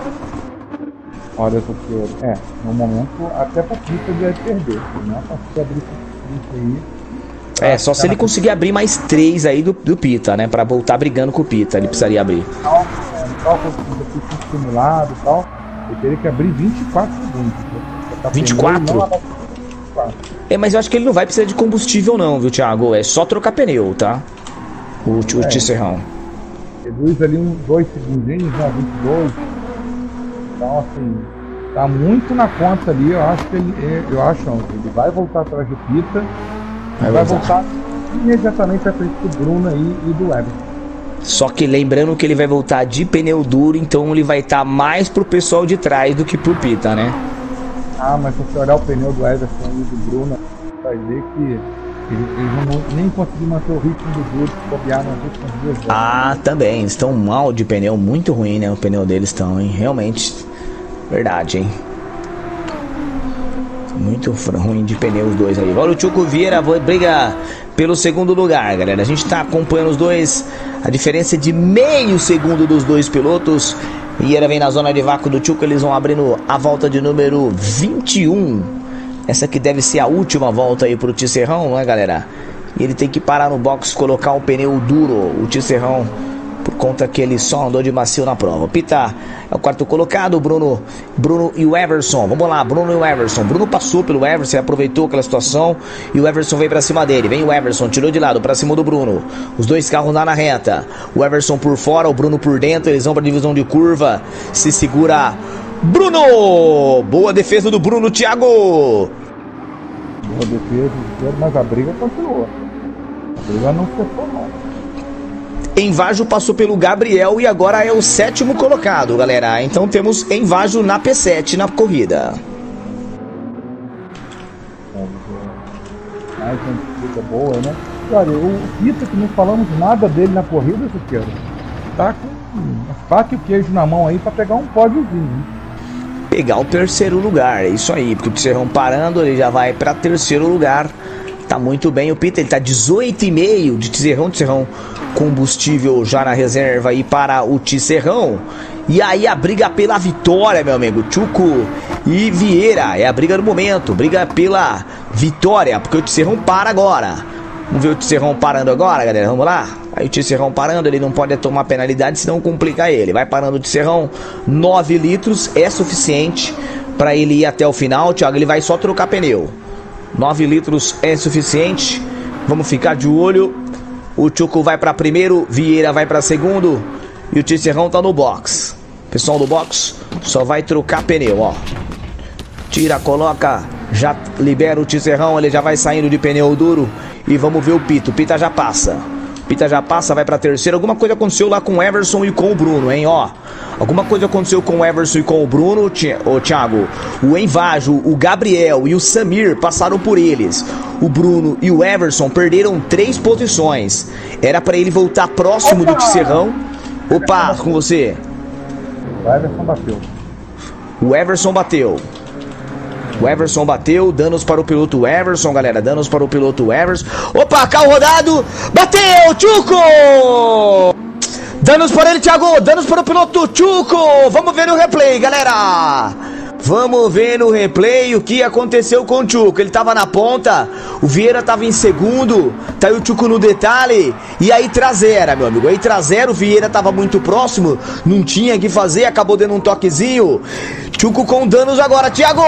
Olha, porque, é, no momento, até pro Pita deve perder. Não é pra abrir isso aí. É, só se ele conseguir abrir mais três aí do, do Pita, né? Pra voltar brigando com o Pita, ele precisaria abrir. No cálculo simulado e tal, ele teria que abrir vinte e quatro segundos. vinte e quatro? É, mas eu acho que ele não vai precisar de combustível não, viu, Thiago? É só trocar pneu, tá? O, o é, Tisserrão. Reduz ali uns dois segundinhos, né? vinte e dois. Então, assim, tá muito na conta ali. Eu acho que ele, eu acho, não, ele vai voltar atrás do Pita. Vai, vai voltar imediatamente à frente do Bruno aí e do Everton. Só que lembrando que ele vai voltar de pneu duro, então ele vai estar tá mais pro pessoal de trás do que pro Pita, né? Ah, mas se você olhar o pneu do Everton e do Bruno, vai ver que eles, eles não nem conseguiram manter o ritmo do duro, se copiar nas últimas duas vezes. Ah, também. Eles estão mal de pneu, muito ruim, né? O pneu deles estão, hein? Realmente. Verdade, hein? Muito ruim de pneu os dois aí. Olha o Chuco Vieira, briga pelo segundo lugar, galera. A gente tá acompanhando os dois. A diferença é de meio segundo dos dois pilotos. Vieira vem na zona de vácuo do Chuco. Eles vão abrindo a volta de número vinte e um. Essa aqui deve ser a última volta aí pro Tisserrão, né, galera? E ele tem que parar no box, colocar o pneu duro. O Tisserrão, por conta que ele só andou de macio na prova. Pita é o quarto colocado, Bruno, Bruno e o Everson. Vamos lá, Bruno e o Everson. Bruno passou pelo Everson, aproveitou aquela situação e o Everson veio pra cima dele. Vem o Everson, tirou de lado pra cima do Bruno. Os dois carros lá na reta. O Everson por fora, o Bruno por dentro. Eles vão pra divisão de curva. Se segura Bruno! Boa defesa do Bruno, Thiago! Boa defesa, mas a briga continuou. A briga não cessou, não. Envajo passou pelo Gabriel e agora é o sétimo colocado, galera. Então temos Envajo na P sete na corrida. Mais uma disputa boa, né? Olha, o Pita, que não falamos nada dele na corrida, Zuqueira, tá com a faca e o queijo na mão aí pra pegar um pódiozinho, hein? Pegar o terceiro lugar, é isso aí, porque o Tisserrão parando, ele já vai para terceiro lugar. Tá muito bem o Pita, ele tá dezoito e meio de Tisserrão, Tisserrão combustível já na reserva aí para o Tisserrão. E aí a briga pela vitória, meu amigo, Chuco e Vieira, é a briga do momento, briga pela vitória, porque o Tisserrão para agora. Vamos ver o Tisserrão parando agora, galera, vamos lá? Aí o Tisserrão parando, ele não pode tomar penalidade, senão complica ele. Vai parando o Tisserrão, nove litros é suficiente para ele ir até o final, Thiago, ele vai só trocar pneu. nove litros é suficiente. Vamos ficar de olho. O Chuco vai para primeiro, Vieira vai para segundo e o Tisserrão tá no box. Pessoal do box só vai trocar pneu, ó. Tira, coloca, já libera o Tisserrão, ele já vai saindo de pneu duro e vamos ver o Pita. O Pita já passa. Pita já passa, vai para terceiro. Alguma coisa aconteceu lá com o Everson e com o Bruno, hein, ó. Alguma coisa aconteceu com o Everson e com o Bruno, ô Thiago. O Envajo, o Gabriel e o Samir passaram por eles. O Bruno e o Everson perderam três posições. Era pra ele voltar próximo do Tisserrão. Opa, com você. O Everson bateu. O Everson bateu. O Everson bateu, danos para o piloto Everson, galera, danos para o piloto Everson. Opa, carro rodado, bateu, Chuco! Danos para ele, Thiago, danos para o piloto Chuco. Vamos ver no replay, galera. Vamos ver no replay o que aconteceu com o Chuco. Ele tava na ponta, o Vieira tava em segundo, tá aí o Chuco no detalhe. E aí traseira, meu amigo, aí traseira, o Vieira tava muito próximo, não tinha o que fazer, acabou dando um toquezinho. Chuco com danos agora, Thiago.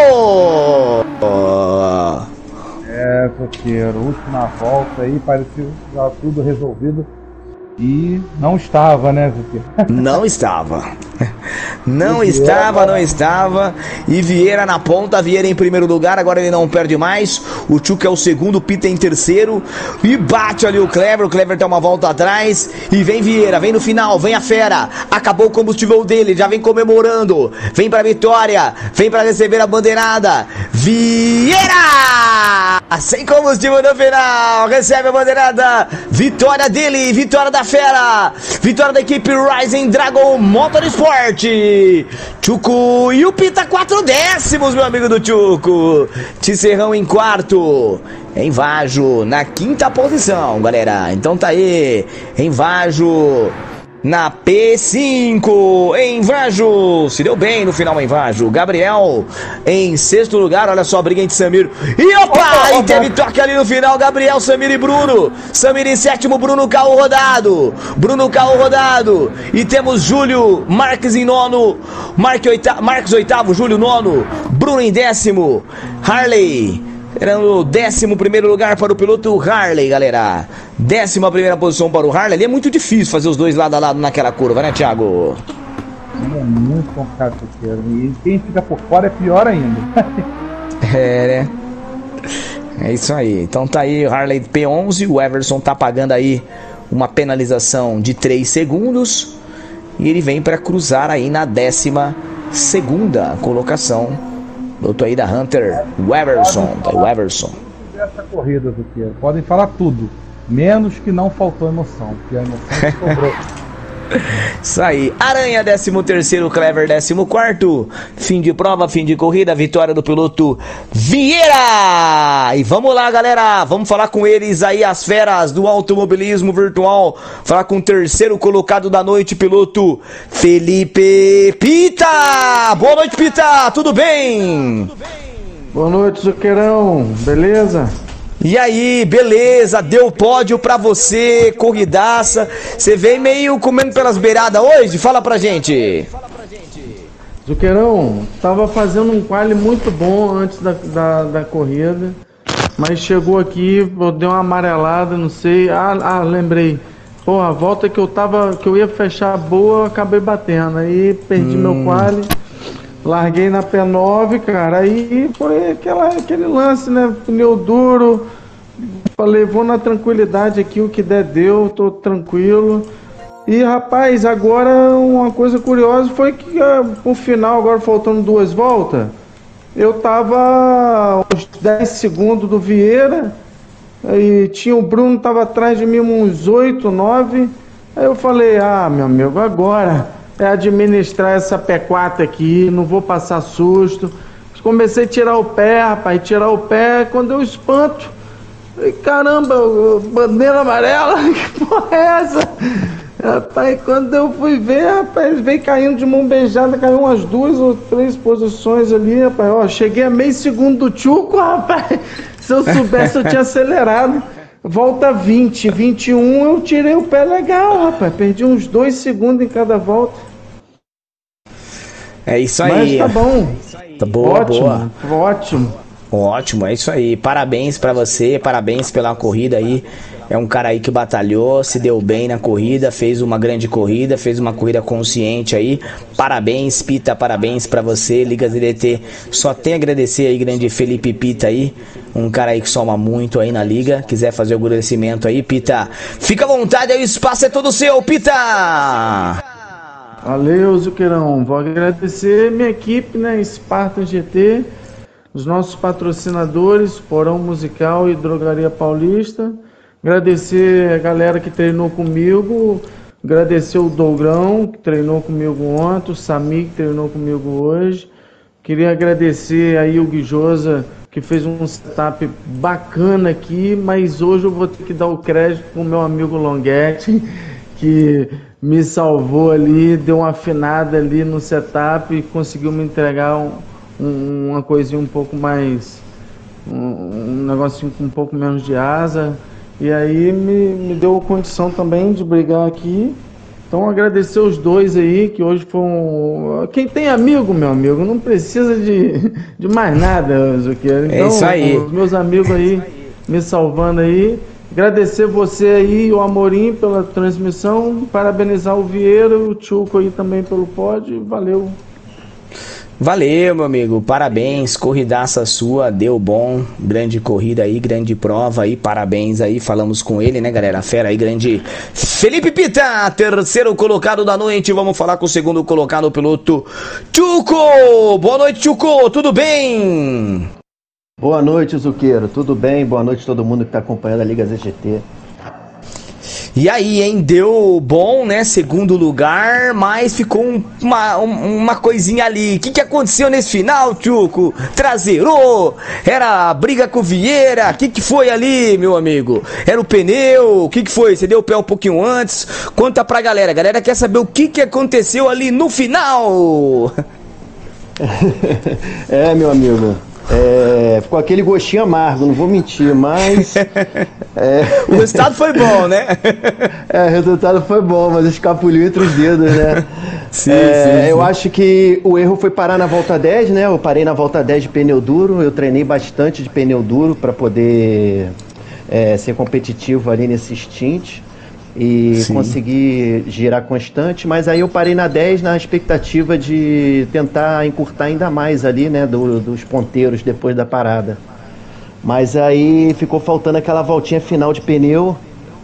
É, Zuqueiro, última volta aí, parecia já tudo resolvido. E não estava, né, Zuqueiro? Não estava. Não estava, não estava. E Vieira na ponta, Vieira em primeiro lugar, agora ele não perde mais. O Chuca é o segundo, o Pita em terceiro. E bate ali o Clever, o Clever tá uma volta atrás. E vem Vieira, vem no final, vem a fera. Acabou o combustível dele, já vem comemorando. Vem pra vitória, vem pra receber a bandeirada. Vieira! Sem combustível no final, recebe a bandeirada. Vitória dele, vitória da fera. Vitória da equipe Rising Dragon Motorsport. Chuco e o Pita quatro décimos, meu amigo do Chuco. Tisserrão em quarto. Envajo na quinta posição, galera. Então tá aí, Envajo na P cinco, Envajo, se deu bem no final, Envajo. Gabriel em sexto lugar, olha só a briga entre Samir e opa, opa, e teve opa. toque ali no final, Gabriel, Samir e Bruno. Samir em sétimo, Bruno carro rodado, Bruno carro rodado. E temos Júlio Marques em nono, Marques oitavo, Marques oitavo, Júlio nono, Bruno em décimo, Harley era o décimo primeiro lugar para o piloto Harley, galera. Décima primeira posição para o Harley. Ali é muito difícil fazer os dois lado a lado naquela curva, né, Thiago? É muito complicado isso aqui. E quem fica por fora é pior ainda. É, né? É isso aí. Então tá aí o Harley P onze. O Everson tá pagando aí uma penalização de três segundos. E ele vem para cruzar aí na décima segunda colocação. Piloto aí da Hunter, o Everson, tá, o Everson. Essa corrida do que podem falar tudo, menos que não faltou emoção, porque a emoção sobrou. Isso aí, Aranha décimo terceiro, Clever décimo quarto, fim de prova, fim de corrida, vitória do piloto Vieira. E vamos lá, galera, vamos falar com eles aí, as feras do automobilismo virtual, falar com o terceiro colocado da noite, piloto Felipe Pita. Boa noite, Pita, tudo bem? Boa noite, Zuqueirão, beleza? E aí, beleza, deu pódio pra você, corridaça. Você vem meio comendo pelas beiradas hoje? Fala pra gente. Zuqueirão, tava fazendo um quali muito bom antes da, da, da corrida, mas chegou aqui, eu dei uma amarelada, não sei. Ah, ah, lembrei. Pô, a volta que eu tava, que eu ia fechar boa, eu acabei batendo. Aí perdi hum. meu quali. Larguei na P nove, cara, aí foi aquela, aquele lance, né, pneu duro, falei, vou na tranquilidade aqui, o que der deu, tô tranquilo. E, rapaz, agora uma coisa curiosa foi que uh, no final, agora faltando duas voltas, eu tava uns dez segundos do Vieira, aí tinha o Bruno, tava atrás de mim uns oito, nove, aí eu falei, ah, meu amigo, agora é administrar essa P quatro aqui, não vou passar susto. Comecei a tirar o pé, rapaz, tirar o pé, quando eu espanto, caramba, bandeira amarela, que porra é essa? Rapaz, quando eu fui ver, rapaz, veio caindo de mão beijada, caiu umas duas ou três posições ali, rapaz, ó, cheguei a meio segundo do Chuco, rapaz, se eu soubesse eu tinha acelerado. Volta vinte, vinte e um, eu tirei o pé legal, rapaz. Perdi uns dois segundos em cada volta. É isso aí. Mas tá bom. Tá boa, ótimo, boa. Ótimo. Ótimo, é isso aí. Parabéns pra você, parabéns pela corrida aí. É um cara aí que batalhou, se deu bem na corrida, fez uma grande corrida, fez uma corrida consciente aí. Parabéns, Pita, parabéns pra você, Ligas D D T. Só tem a agradecer aí, grande Felipe Pita aí. Um cara aí que soma muito aí na liga. Quiser fazer o agradecimento aí, Pita, fica à vontade aí, o espaço é todo seu, Pita! Valeu, Zuqueirão. Vou agradecer minha equipe, né? Spartan G T, os nossos patrocinadores, Porão Musical e Drogaria Paulista. Agradecer a galera que treinou comigo. Agradecer o Dougrão, que treinou comigo ontem, o Sami, que treinou comigo hoje. Queria agradecer aí o Guijosa, que fez um setup bacana aqui, mas hoje eu vou ter que dar o crédito pro meu amigo Longuete, que me salvou ali, deu uma afinada ali no setup e conseguiu me entregar um, um, uma coisinha um pouco mais, um, um negocinho com um pouco menos de asa. E aí me, me deu condição também de brigar aqui. Então agradecer os dois aí, que hoje foi um... Quem tem amigo, meu amigo, não precisa de, de mais nada, Zuqueiro. Então, é isso aí. Os meus amigos aí me salvando aí. Agradecer você aí, o Amorim, pela transmissão. Parabenizar o Vieira, o Tchuco aí também pelo pódio. Valeu. Valeu, meu amigo, parabéns, corridaça sua, deu bom, grande corrida aí, grande prova aí, parabéns aí, falamos com ele, né, galera, fera aí, grande Felipe Pita, terceiro colocado da noite, vamos falar com o segundo colocado, o piloto Tchuco. Boa noite, Tchuco, tudo bem? Boa noite, Zuqueiro, tudo bem? Boa noite a todo mundo que está acompanhando a Liga Z G T. E aí, hein, deu bom, né, segundo lugar, mas ficou um, uma, uma coisinha ali. O que, que aconteceu nesse final, Tchuco? Traseirou? Era briga com o Vieira? O que, que foi ali, meu amigo? Era o pneu? O que, que foi? Você deu o pé um pouquinho antes? Conta pra galera. A galera quer saber o que, que aconteceu ali no final. É, meu amigo. É, ficou aquele gostinho amargo, não vou mentir, mas é, o resultado foi bom, né? É, o resultado foi bom, mas escapuliu entre os dedos, né? Sim, é, sim, eu sim. acho que o erro foi parar na volta dez, né? Eu parei na volta dez de pneu duro, eu treinei bastante de pneu duro para poder é, ser competitivo ali nesse stint e Sim. conseguir girar constante, mas aí eu parei na dez na expectativa de tentar encurtar ainda mais ali, né, do, dos ponteiros depois da parada. Mas aí ficou faltando aquela voltinha final de pneu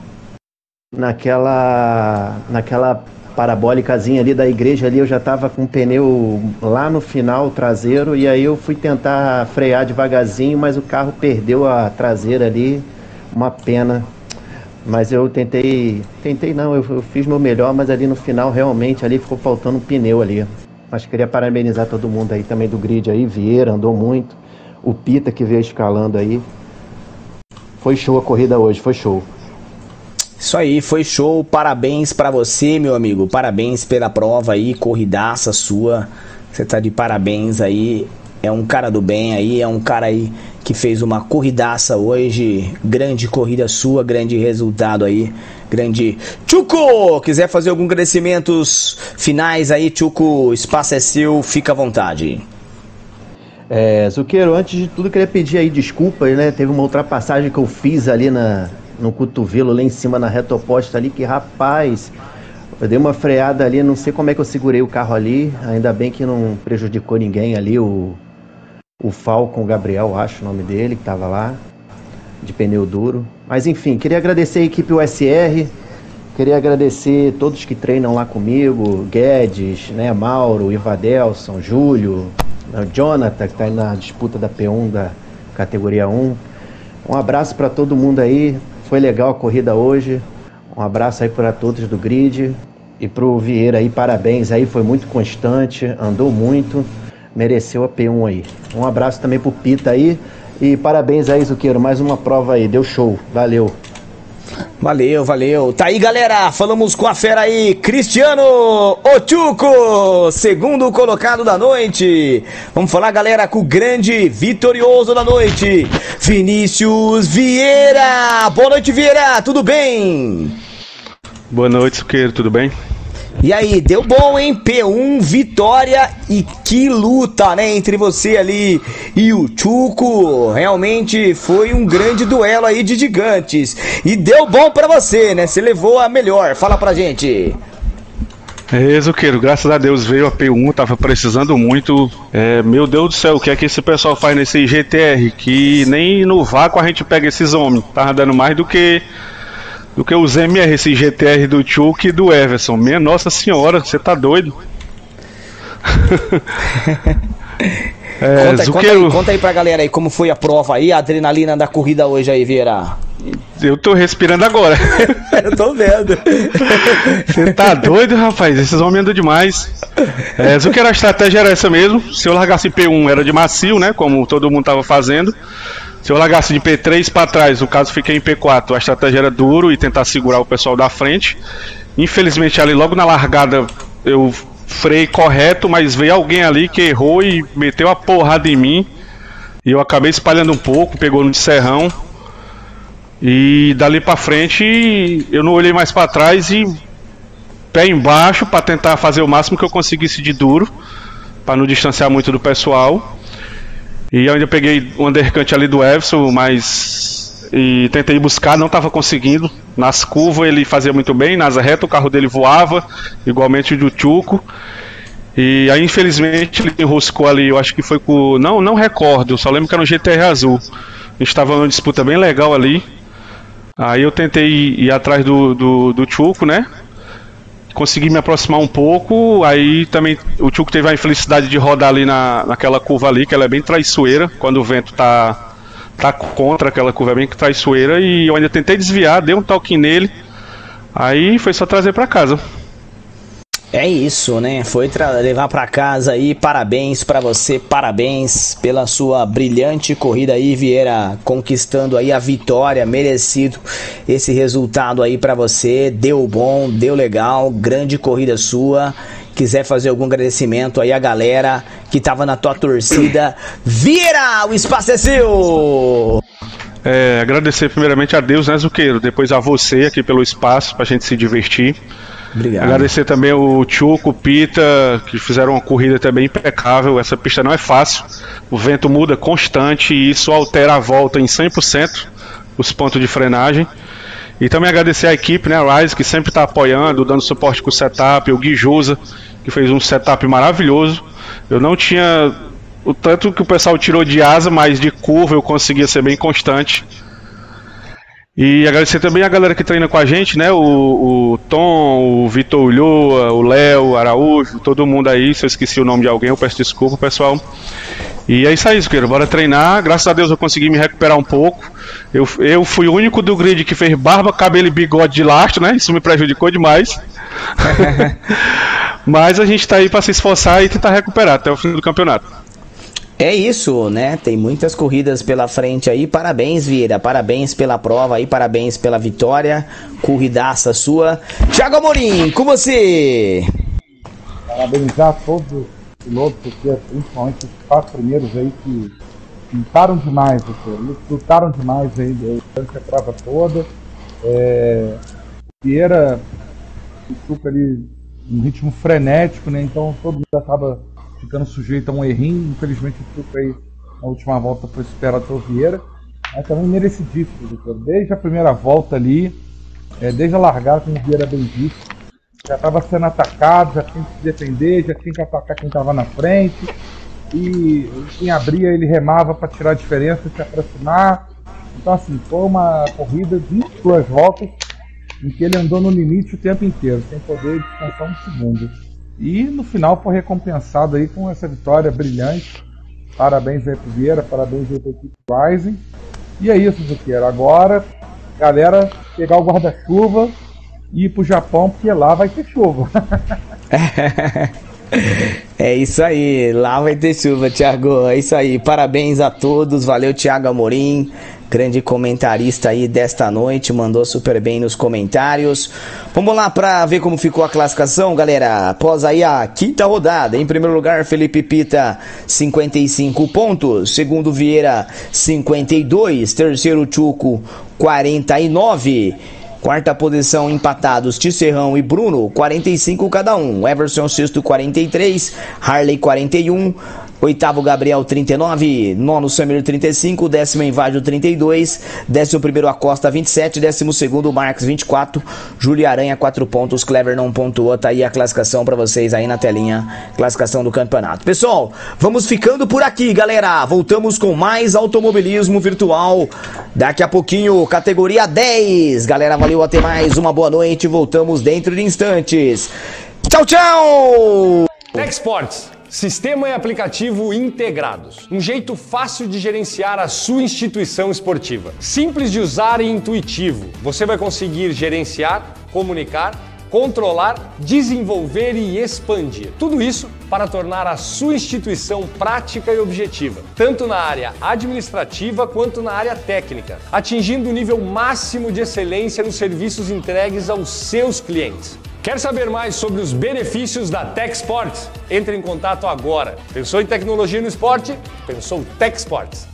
naquela naquela parabólicazinha ali da igreja ali, eu já tava com o pneu lá no final traseiro e aí eu fui tentar frear devagarzinho, mas o carro perdeu a traseira ali, uma pena. Mas eu tentei, tentei não, eu, eu fiz meu melhor, mas ali no final realmente ali ficou faltando um pneu ali. Mas queria parabenizar todo mundo aí também do grid aí, Vieira andou muito, o Pita que veio escalando aí. Foi show a corrida hoje, foi show. Isso aí, foi show, parabéns pra você, meu amigo, parabéns pela prova aí, corridaça sua, você tá de parabéns aí, é um cara do bem aí, é um cara aí que fez uma corridaça hoje, grande corrida sua, grande resultado aí, grande... Tchuco, quiser fazer algum agradecimentos finais aí, Tchuco, o espaço é seu, fica à vontade. É, Zuqueiro, antes de tudo queria pedir aí desculpas, né, teve uma ultrapassagem que eu fiz ali na, no cotovelo, lá em cima na reta oposta ali, que rapaz, eu dei uma freada ali, não sei como é que eu segurei o carro ali, ainda bem que não prejudicou ninguém ali, o... O Falcon Gabriel, acho o nome dele, que estava lá, de pneu duro. Mas enfim, queria agradecer a equipe U S R, queria agradecer todos que treinam lá comigo, Guedes, né, Mauro, Ivadelson, Júlio, Jonathan, que está aí na disputa da P um, da categoria um. Um abraço para todo mundo aí, foi legal a corrida hoje. Um abraço aí para todos do grid. E para o Vieira aí, parabéns aí, foi muito constante, andou muito. Mereceu a P um aí. Um abraço também pro Pita aí. E parabéns aí, Zuqueiro. Mais uma prova aí. Deu show. Valeu. Valeu, valeu. Tá aí, galera. Falamos com a fera aí, Cristiano Tchuco, segundo colocado da noite. Vamos falar, galera, com o grande vitorioso da noite, Vinícius Vieira. Boa noite, Vieira. Tudo bem? Boa noite, Zuqueiro. Tudo bem? E aí, deu bom, hein? P um, vitória, e que luta, né? Entre você ali e o Tchuco. Realmente foi um grande duelo aí de gigantes. E deu bom pra você, né? Você levou a melhor. Fala pra gente. É, Zuqueiro, graças a Deus veio a P um, tava precisando muito. É, meu Deus do céu, o que é que esse pessoal faz nesse G T R? Que nem no vácuo a gente pega esses homens. Tava dando mais do que do que os M R, esse G T R do Chuck e do Everson. Minha nossa senhora, você tá doido? é, conta, conta, aí, conta aí pra galera aí como foi a prova aí, a adrenalina da corrida hoje aí, Vieira. Eu tô respirando agora. Eu tô vendo. Você tá doido, rapaz? Esses homens andam demais. É, Zuqueiro, a estratégia era essa mesmo. Se eu largasse em P um era de macio, né? Como todo mundo tava fazendo. Se eu largasse de P três para trás, no caso fiquei em P quatro, a estratégia era duro e tentar segurar o pessoal da frente. Infelizmente ali logo na largada eu freiei correto, mas veio alguém ali que errou e meteu a porrada em mim. E eu acabei espalhando um pouco, pegou no de serrão. E dali pra frente eu não olhei mais pra trás e pé embaixo pra tentar fazer o máximo que eu conseguisse de duro, pra não distanciar muito do pessoal. E eu ainda peguei o undercut ali do Everson, mas e tentei buscar, não tava conseguindo. Nas curvas ele fazia muito bem, nas retas o carro dele voava, igualmente o do Chuco. E aí infelizmente ele enroscou ali, eu acho que foi com... Não, não recordo, só lembro que era no G T R azul. A gente tava numa disputa bem legal ali. Aí eu tentei ir atrás do, do, do Chuco, né? Consegui me aproximar um pouco. Aí também o Chuco teve a infelicidade de rodar ali na, naquela curva ali, que ela é bem traiçoeira. Quando o vento tá, tá contra aquela curva, é bem traiçoeira. E eu ainda tentei desviar, dei um toque nele. Aí foi só trazer pra casa. É isso, né? Foi tra- levar pra casa aí. Parabéns pra você, parabéns pela sua brilhante corrida aí, Vieira, conquistando aí a vitória, merecido esse resultado aí pra você. Deu bom, deu legal, grande corrida sua. Quiser fazer algum agradecimento aí a galera que tava na tua torcida, Vieira, o espaço é seu! É, agradecer primeiramente a Deus, né, Zuqueiro? Depois a você aqui pelo espaço pra gente se divertir. Obrigado. Agradecer também o Chuco, o Pita, que fizeram uma corrida também impecável. Essa pista não é fácil, o vento muda constante e isso altera a volta em cem por cento, os pontos de frenagem. E também agradecer a equipe, né, a Rise, que sempre está apoiando, dando suporte com o setup, o Gui Jusa, que fez um setup maravilhoso. Eu não tinha o tanto que o pessoal tirou de asa, mas de curva eu conseguia ser bem constante. E agradecer também a galera que treina com a gente, né? O, o Tom, o Vitor Ulloa, o Léo, Araújo, todo mundo aí. Se eu esqueci o nome de alguém, eu peço desculpa, pessoal. E é isso aí, Zuqueiro. Bora treinar. Graças a Deus eu consegui me recuperar um pouco. Eu, eu fui o único do grid que fez barba, cabelo e bigode de lastro, né? Isso me prejudicou demais. Mas a gente tá aí para se esforçar e tentar recuperar até o fim do campeonato. É isso, né? Tem muitas corridas pela frente aí. Parabéns, Vieira. Parabéns pela prova aí. Parabéns pela vitória. Corridaça sua. Thiago Amorim, com você. Parabenizar todos os pilotos, porque principalmente os quatro primeiros aí que lutaram demais, lutaram demais aí durante a prova toda. É, Vieira fica ali um ritmo frenético, né? Então todo mundo acaba ficando sujeito a um errinho. Infelizmente o Chuco aí na última volta foi superado pelo Vieira, mas também merecidíssimo, desde a primeira volta ali, é, desde a largada, como o Vieira bem disse, já estava sendo atacado, já tinha que se defender, já tinha que atacar quem estava na frente, e quem abria ele remava para tirar a diferença, se aproximar. Então assim, foi uma corrida de vinte e duas voltas em que ele andou no limite o tempo inteiro, sem poder descansar um segundo. E no final foi recompensado aí com essa vitória brilhante. Parabéns aí pro Vieira, parabéns aí pra equipe Rising. E é isso, Zuqueiro. Agora, galera, pegar o guarda-chuva e ir pro Japão, porque lá vai ter chuva. É isso aí, lá vai ter chuva, Thiago. É isso aí, parabéns a todos. Valeu, Thiago Amorim, grande comentarista aí desta noite, mandou super bem nos comentários. Vamos lá para ver como ficou a classificação, galera. Após aí a quinta rodada, em primeiro lugar Felipe Pita, cinquenta e cinco pontos, segundo Vieira, cinquenta e dois, terceiro Chuco, quarenta e nove, quarta posição empatados Tisserrão e Bruno, quarenta e cinco cada um, Everson sexto, quarenta e três, Harley quarenta e um, Oitavo, Gabriel, trinta e nove. Nono, Samir, trinta e cinco. Décimo, Invádio, trinta e dois. Décimo primeiro, Acosta, vinte e sete. Décimo segundo, Marques, vinte e quatro. Júlio Aranha, quatro pontos. Clever não pontuou. Tá aí a classificação pra vocês aí na telinha. Classificação do campeonato. Pessoal, vamos ficando por aqui, galera. Voltamos com mais automobilismo virtual. Daqui a pouquinho, categoria dez. Galera, valeu, até mais. Uma boa noite. Voltamos dentro de instantes. Tchau, tchau! TechSports. Sistema e aplicativo integrados. Um jeito fácil de gerenciar a sua instituição esportiva. Simples de usar e intuitivo. Você vai conseguir gerenciar, comunicar, controlar, desenvolver e expandir. Tudo isso para tornar a sua instituição prática e objetiva, tanto na área administrativa quanto na área técnica, atingindo o nível máximo de excelência nos serviços entregues aos seus clientes. Quer saber mais sobre os benefícios da TechSports? Entre em contato agora. Pensou em tecnologia no esporte? Pensou TechSports.